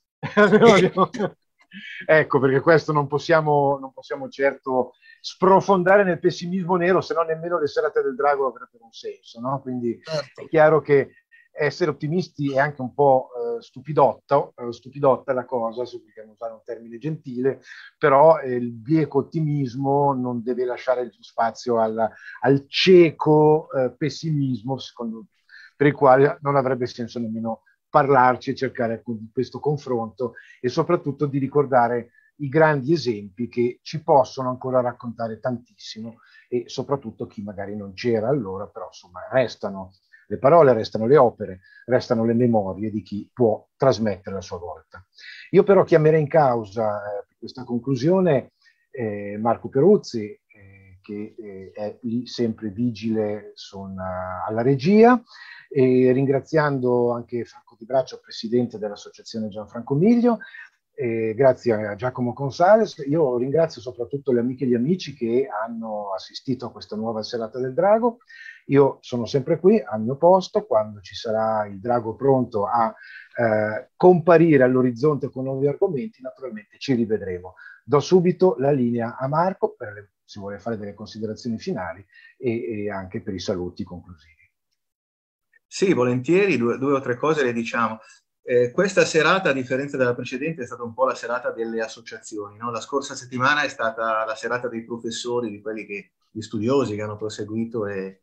Ecco, perché questo non possiamo certo sprofondare nel pessimismo nero, se no nemmeno le serate del drago avrebbero un senso, no? Quindi certo, è chiaro che essere ottimisti è anche un po' stupidotta la cosa, se vogliamo usare un termine gentile, però il bieco ottimismo non deve lasciare spazio al cieco pessimismo, per il quale non avrebbe senso nemmeno parlarci e cercare questo confronto, e soprattutto di ricordare i grandi esempi che ci possono ancora raccontare tantissimo, e soprattutto chi magari non c'era allora, però insomma restano le parole, restano le opere, restano le memorie di chi può trasmettere a sua volta. Io però chiamerei in causa per questa conclusione Marco Peruzzi, che è lì sempre vigile alla regia, e ringraziando anche Franco Di Braccio, presidente dell'associazione Gianfranco Miglio, grazie a Giacomo Consales. Io ringrazio soprattutto le amiche e gli amici che hanno assistito a questa nuova serata del drago. Io sono sempre qui al mio posto, quando ci sarà il drago pronto a comparire all'orizzonte con nuovi argomenti, naturalmente ci rivedremo. Do subito la linea a Marco se vuole fare delle considerazioni finali e anche per i saluti conclusivi. Sì, volentieri, due o tre cose le diciamo. Questa serata, a differenza della precedente, è stata un po' la serata delle associazioni, no? La scorsa settimana è stata la serata dei professori, gli studiosi che hanno proseguito e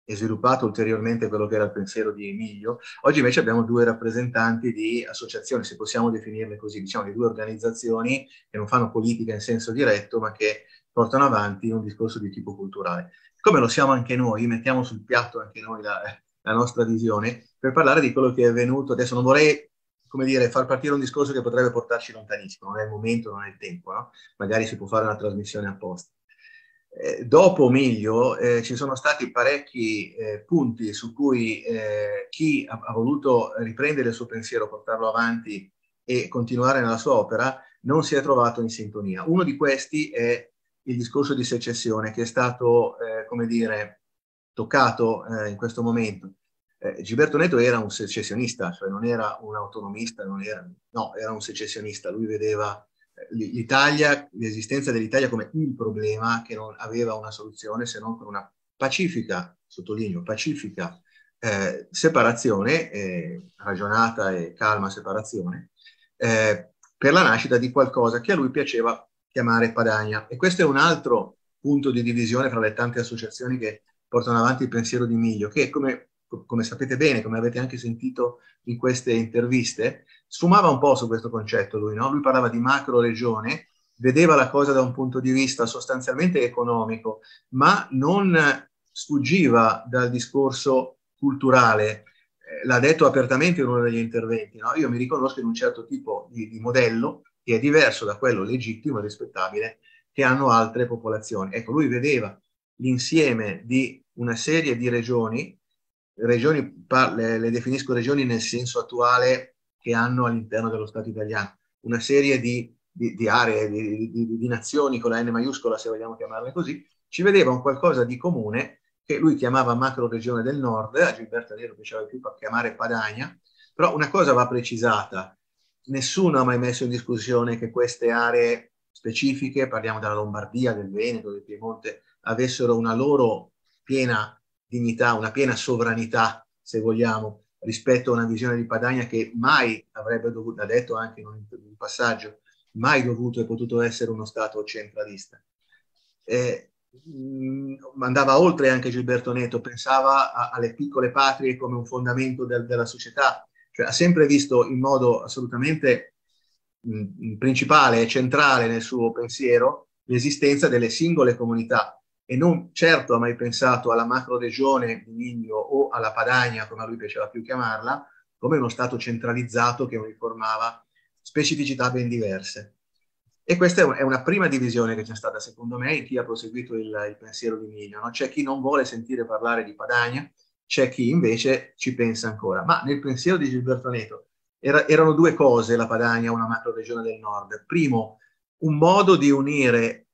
e sviluppato ulteriormente quello che era il pensiero di Emilio. Oggi invece abbiamo due rappresentanti di associazioni, se possiamo definirle così, diciamo di due organizzazioni che non fanno politica in senso diretto, ma che portano avanti un discorso di tipo culturale. Come lo siamo anche noi, mettiamo sul piatto anche noi la nostra visione, per parlare di quello che è avvenuto. Adesso non vorrei, come dire, far partire un discorso che potrebbe portarci lontanissimo, non è il momento, non è il tempo, no? Magari si può fare una trasmissione apposta. Dopo Miglio ci sono stati parecchi punti su cui chi ha voluto riprendere il suo pensiero, portarlo avanti e continuare nella sua opera, non si è trovato in sintonia. Uno di questi è il discorso di secessione, che è stato, come dire, toccato in questo momento. Gilberto Neto era un secessionista, cioè non era un autonomista, era un secessionista. Lui vedeva l'Italia, l'esistenza dell'Italia come il problema che non aveva una soluzione se non con una pacifica, sottolineo, pacifica separazione, ragionata e calma separazione, per la nascita di qualcosa che a lui piaceva chiamare Padania. E questo è un altro punto di divisione fra le tante associazioni che portano avanti il pensiero di Miglio, che come sapete bene, come avete anche sentito in queste interviste, sfumava un po' su questo concetto lui, no? Lui parlava di macro regione, vedeva la cosa da un punto di vista sostanzialmente economico, ma non sfuggiva dal discorso culturale. L'ha detto apertamente in uno degli interventi, no? Io mi riconosco in un certo tipo di modello che è diverso da quello legittimo e rispettabile che hanno altre popolazioni. Ecco, lui vedeva l'insieme di una serie di regioni, le definisco regioni nel senso attuale che hanno all'interno dello Stato italiano, una serie di aree, di nazioni con la N maiuscola, se vogliamo chiamarle così, ci vedeva un qualcosa di comune che lui chiamava macro regione del nord, a Gilberto Neto piaceva più chiamare Padania, però una cosa va precisata: nessuno ha mai messo in discussione che queste aree specifiche, parliamo della Lombardia, del Veneto, del Piemonte, avessero una loro piena dignità, una piena sovranità, se vogliamo, rispetto a una visione di Padania che mai avrebbe dovuto, ha detto anche in un passaggio, mai dovuto e potuto essere uno Stato centralista. Andava oltre anche Gilberto Neto, pensava alle piccole patrie come un fondamento della società, cioè ha sempre visto in modo assolutamente principale e centrale nel suo pensiero l'esistenza delle singole comunità, e non certo ha mai pensato alla macro regione di Miglio o alla Padania, come a lui piaceva più chiamarla, come uno Stato centralizzato che uniformava specificità ben diverse. E questa è una prima divisione che c'è stata, secondo me, in chi ha proseguito il pensiero di Miglio, no? C'è chi non vuole sentire parlare di Padania, c'è chi invece ci pensa ancora. Ma nel pensiero di Gilberto Neto erano due cose, la Padania, una macro regione del nord. Primo, un modo di unire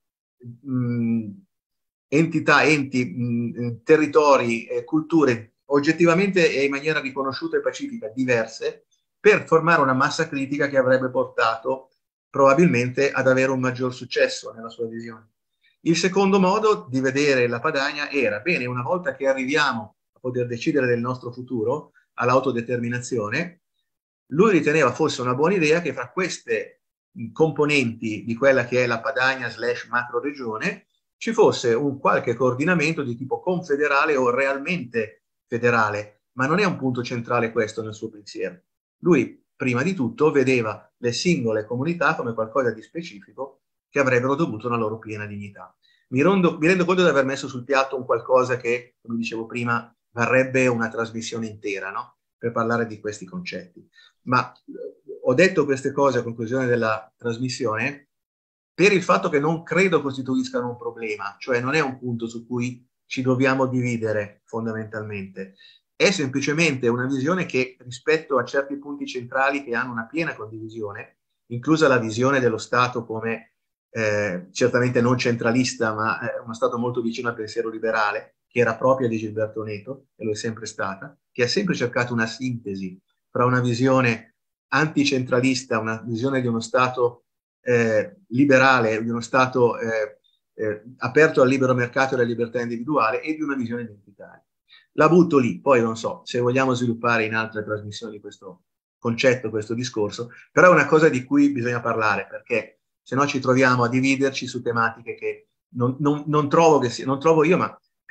territori, culture oggettivamente e in maniera riconosciuta e pacifica diverse, per formare una massa critica che avrebbe portato probabilmente ad avere un maggior successo nella sua visione. Il secondo modo di vedere la Padania era: bene, una volta che arriviamo a poter decidere del nostro futuro, all'autodeterminazione, lui riteneva fosse una buona idea che fra queste componenti di quella che è la Padania / macro regione ci fosse un qualche coordinamento di tipo confederale o realmente federale, ma non è un punto centrale questo nel suo pensiero. Lui, prima di tutto, vedeva le singole comunità come qualcosa di specifico che avrebbero dovuto una loro piena dignità. Mi rendo conto di aver messo sul piatto un qualcosa che, come dicevo prima, varrebbe una trasmissione intera, no? Per parlare di questi concetti. Ma ho detto queste cose a conclusione della trasmissione per il fatto che non credo costituiscano un problema, cioè non è un punto su cui ci dobbiamo dividere fondamentalmente. È semplicemente una visione che, rispetto a certi punti centrali che hanno una piena condivisione, inclusa la visione dello Stato come certamente non centralista, ma uno Stato molto vicino al pensiero liberale, che era propria di Gilberto Neto, e lo è sempre stata, che ha sempre cercato una sintesi fra una visione anticentralista, una visione di uno Stato liberale, di uno Stato aperto al libero mercato e alla libertà individuale, e di una visione identitaria. La butto lì, poi non so se vogliamo sviluppare in altre trasmissioni questo concetto, questo discorso, però è una cosa di cui bisogna parlare, perché se no ci troviamo a dividerci su tematiche che non trovo io, ma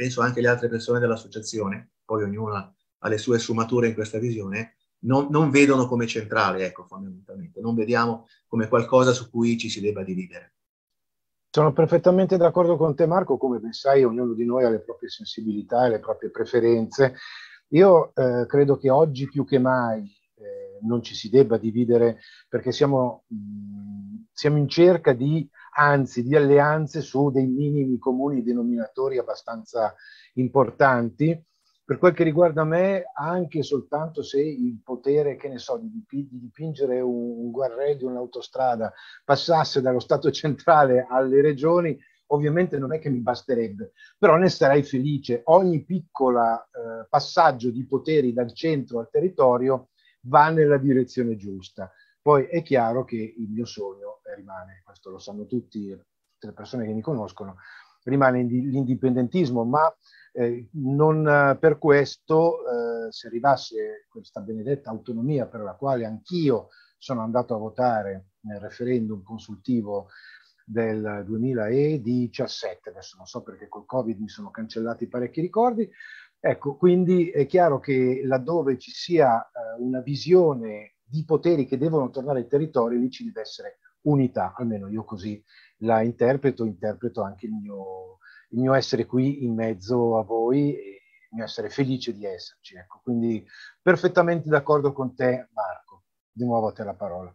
penso anche le altre persone dell'associazione, poi ognuno ha le sue sfumature in questa visione, non vedono come centrale, ecco, fondamentalmente. Non vediamo come qualcosa su cui ci si debba dividere. Sono perfettamente d'accordo con te, Marco. Come ben sai, ognuno di noi ha le proprie sensibilità e le proprie preferenze. Io credo che oggi più che mai non ci si debba dividere, perché siamo in cerca di alleanze su dei minimi comuni denominatori abbastanza importanti. Per quel che riguarda me, anche soltanto se il potere, che ne so, di dipingere un guardrail di un'autostrada passasse dallo Stato centrale alle regioni, ovviamente non è che mi basterebbe, però ne sarei felice. Ogni piccola passaggio di poteri dal centro al territorio va nella direzione giusta. Poi è chiaro che il mio sogno rimane, questo lo sanno tutte le persone che mi conoscono, rimane l'indipendentismo, ma non per questo, se arrivasse questa benedetta autonomia per la quale anch'io sono andato a votare nel referendum consultivo del 2017, adesso non so perché col Covid mi sono cancellati parecchi ricordi, ecco, quindi è chiaro che laddove ci sia una visione di poteri che devono tornare ai territori, lì ci deve essere unità, almeno io così la interpreto anche il mio essere qui in mezzo a voi e il mio essere felice di esserci. Ecco. Quindi perfettamente d'accordo con te, Marco. Di nuovo a te la parola.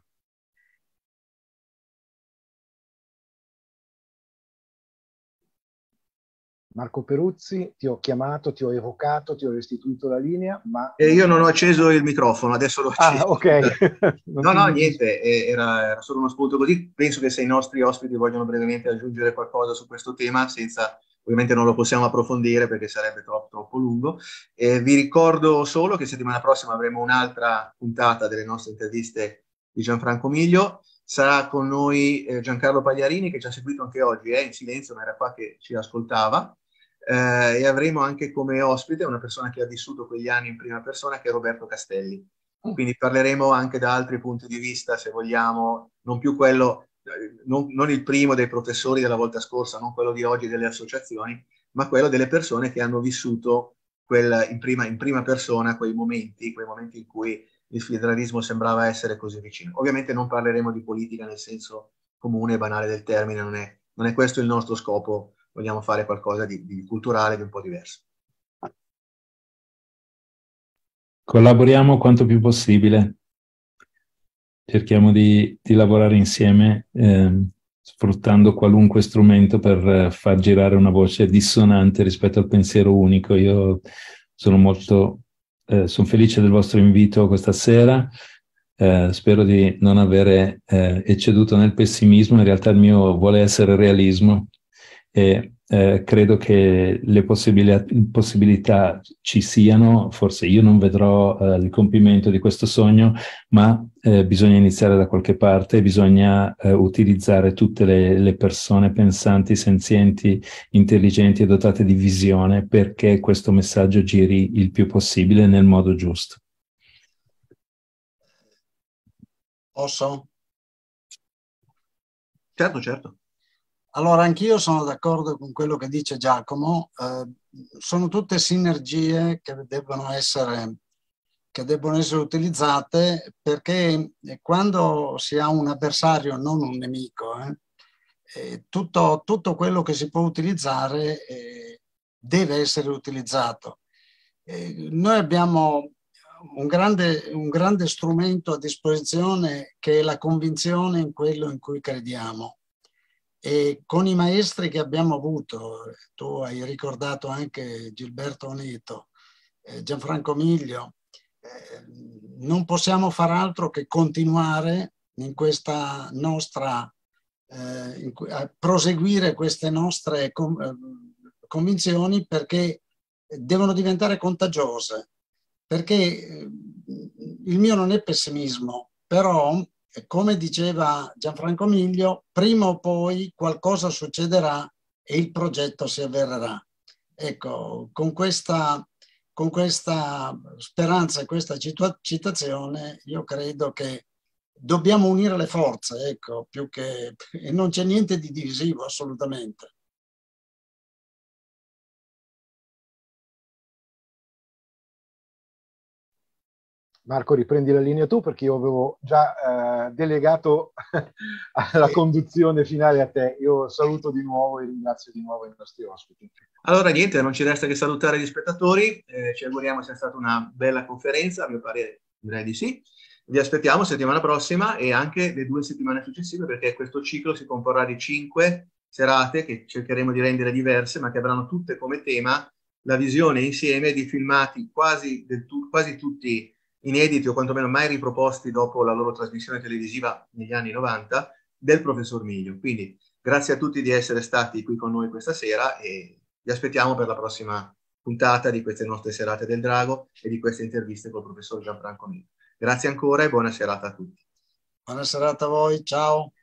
Marco Peruzzi, ti ho chiamato, ti ho evocato, ti ho restituito la linea, ma... Io non ho acceso il microfono, adesso l'ho acceso. Ah, ok. No, niente, era solo uno spunto così. Penso che se i nostri ospiti vogliono brevemente aggiungere qualcosa su questo tema, ovviamente non lo possiamo approfondire perché sarebbe troppo lungo. Vi ricordo solo che settimana prossima avremo un'altra puntata delle nostre interviste di Gianfranco Miglio. Sarà con noi Giancarlo Pagliarini, che ci ha seguito anche oggi, in silenzio, ma era qua che ci ascoltava. E avremo anche come ospite una persona che ha vissuto quegli anni in prima persona, che è Roberto Castelli. Quindi parleremo anche da altri punti di vista, se vogliamo, non più quello, non il primo dei professori della volta scorsa, non quello di oggi delle associazioni, ma quello delle persone che hanno vissuto in prima persona quei momenti in cui il federalismo sembrava essere così vicino. Ovviamente non parleremo di politica nel senso comune e banale del termine, non è questo il nostro scopo. Vogliamo fare qualcosa di culturale, di un po' diverso. Collaboriamo quanto più possibile. Cerchiamo di lavorare insieme, sfruttando qualunque strumento per far girare una voce dissonante rispetto al pensiero unico. Io sono felice del vostro invito questa sera. Spero di non avere ecceduto nel pessimismo. In realtà il mio vuole essere realismo. E credo che le possibilità ci siano. Forse io non vedrò il compimento di questo sogno, ma bisogna iniziare da qualche parte, bisogna utilizzare tutte le persone pensanti, senzienti, intelligenti e dotate di visione perché questo messaggio giri il più possibile nel modo giusto. Posso? Certo. Allora, anch'io sono d'accordo con quello che dice Giacomo. Sono tutte sinergie che debbono essere utilizzate, perché quando si ha un avversario, non un nemico, tutto quello che si può utilizzare deve essere utilizzato. Noi abbiamo un grande strumento a disposizione, che è la convinzione in quello in cui crediamo. E con i maestri che abbiamo avuto, tu hai ricordato anche Gilberto Oneto, Gianfranco Miglio, non possiamo far altro che continuare in questa nostra, a proseguire queste nostre convinzioni, perché devono diventare contagiose. Perché il mio non è pessimismo, però, come diceva Gianfranco Miglio, prima o poi qualcosa succederà e il progetto si avvererà. Ecco, con questa speranza e questa citazione, io credo che dobbiamo unire le forze, ecco, e non c'è niente di divisivo, assolutamente. Marco, riprendi la linea tu, perché io avevo già delegato la conduzione finale a te. Io saluto di nuovo e ringrazio di nuovo i nostri ospiti. Allora niente, non ci resta che salutare gli spettatori, ci auguriamo sia stata una bella conferenza, a mio parere direi di sì. Vi aspettiamo settimana prossima e anche le 2 settimane successive, perché questo ciclo si comporrà di 5 serate che cercheremo di rendere diverse, ma che avranno tutte come tema la visione insieme di filmati quasi tutti inediti o quantomeno mai riproposti dopo la loro trasmissione televisiva negli anni 90 del professor Miglio. Quindi grazie a tutti di essere stati qui con noi questa sera e vi aspettiamo per la prossima puntata di queste nostre serate del Drago e di queste interviste col professor Gianfranco Miglio. Grazie ancora e buona serata a tutti. Buona serata a voi, ciao.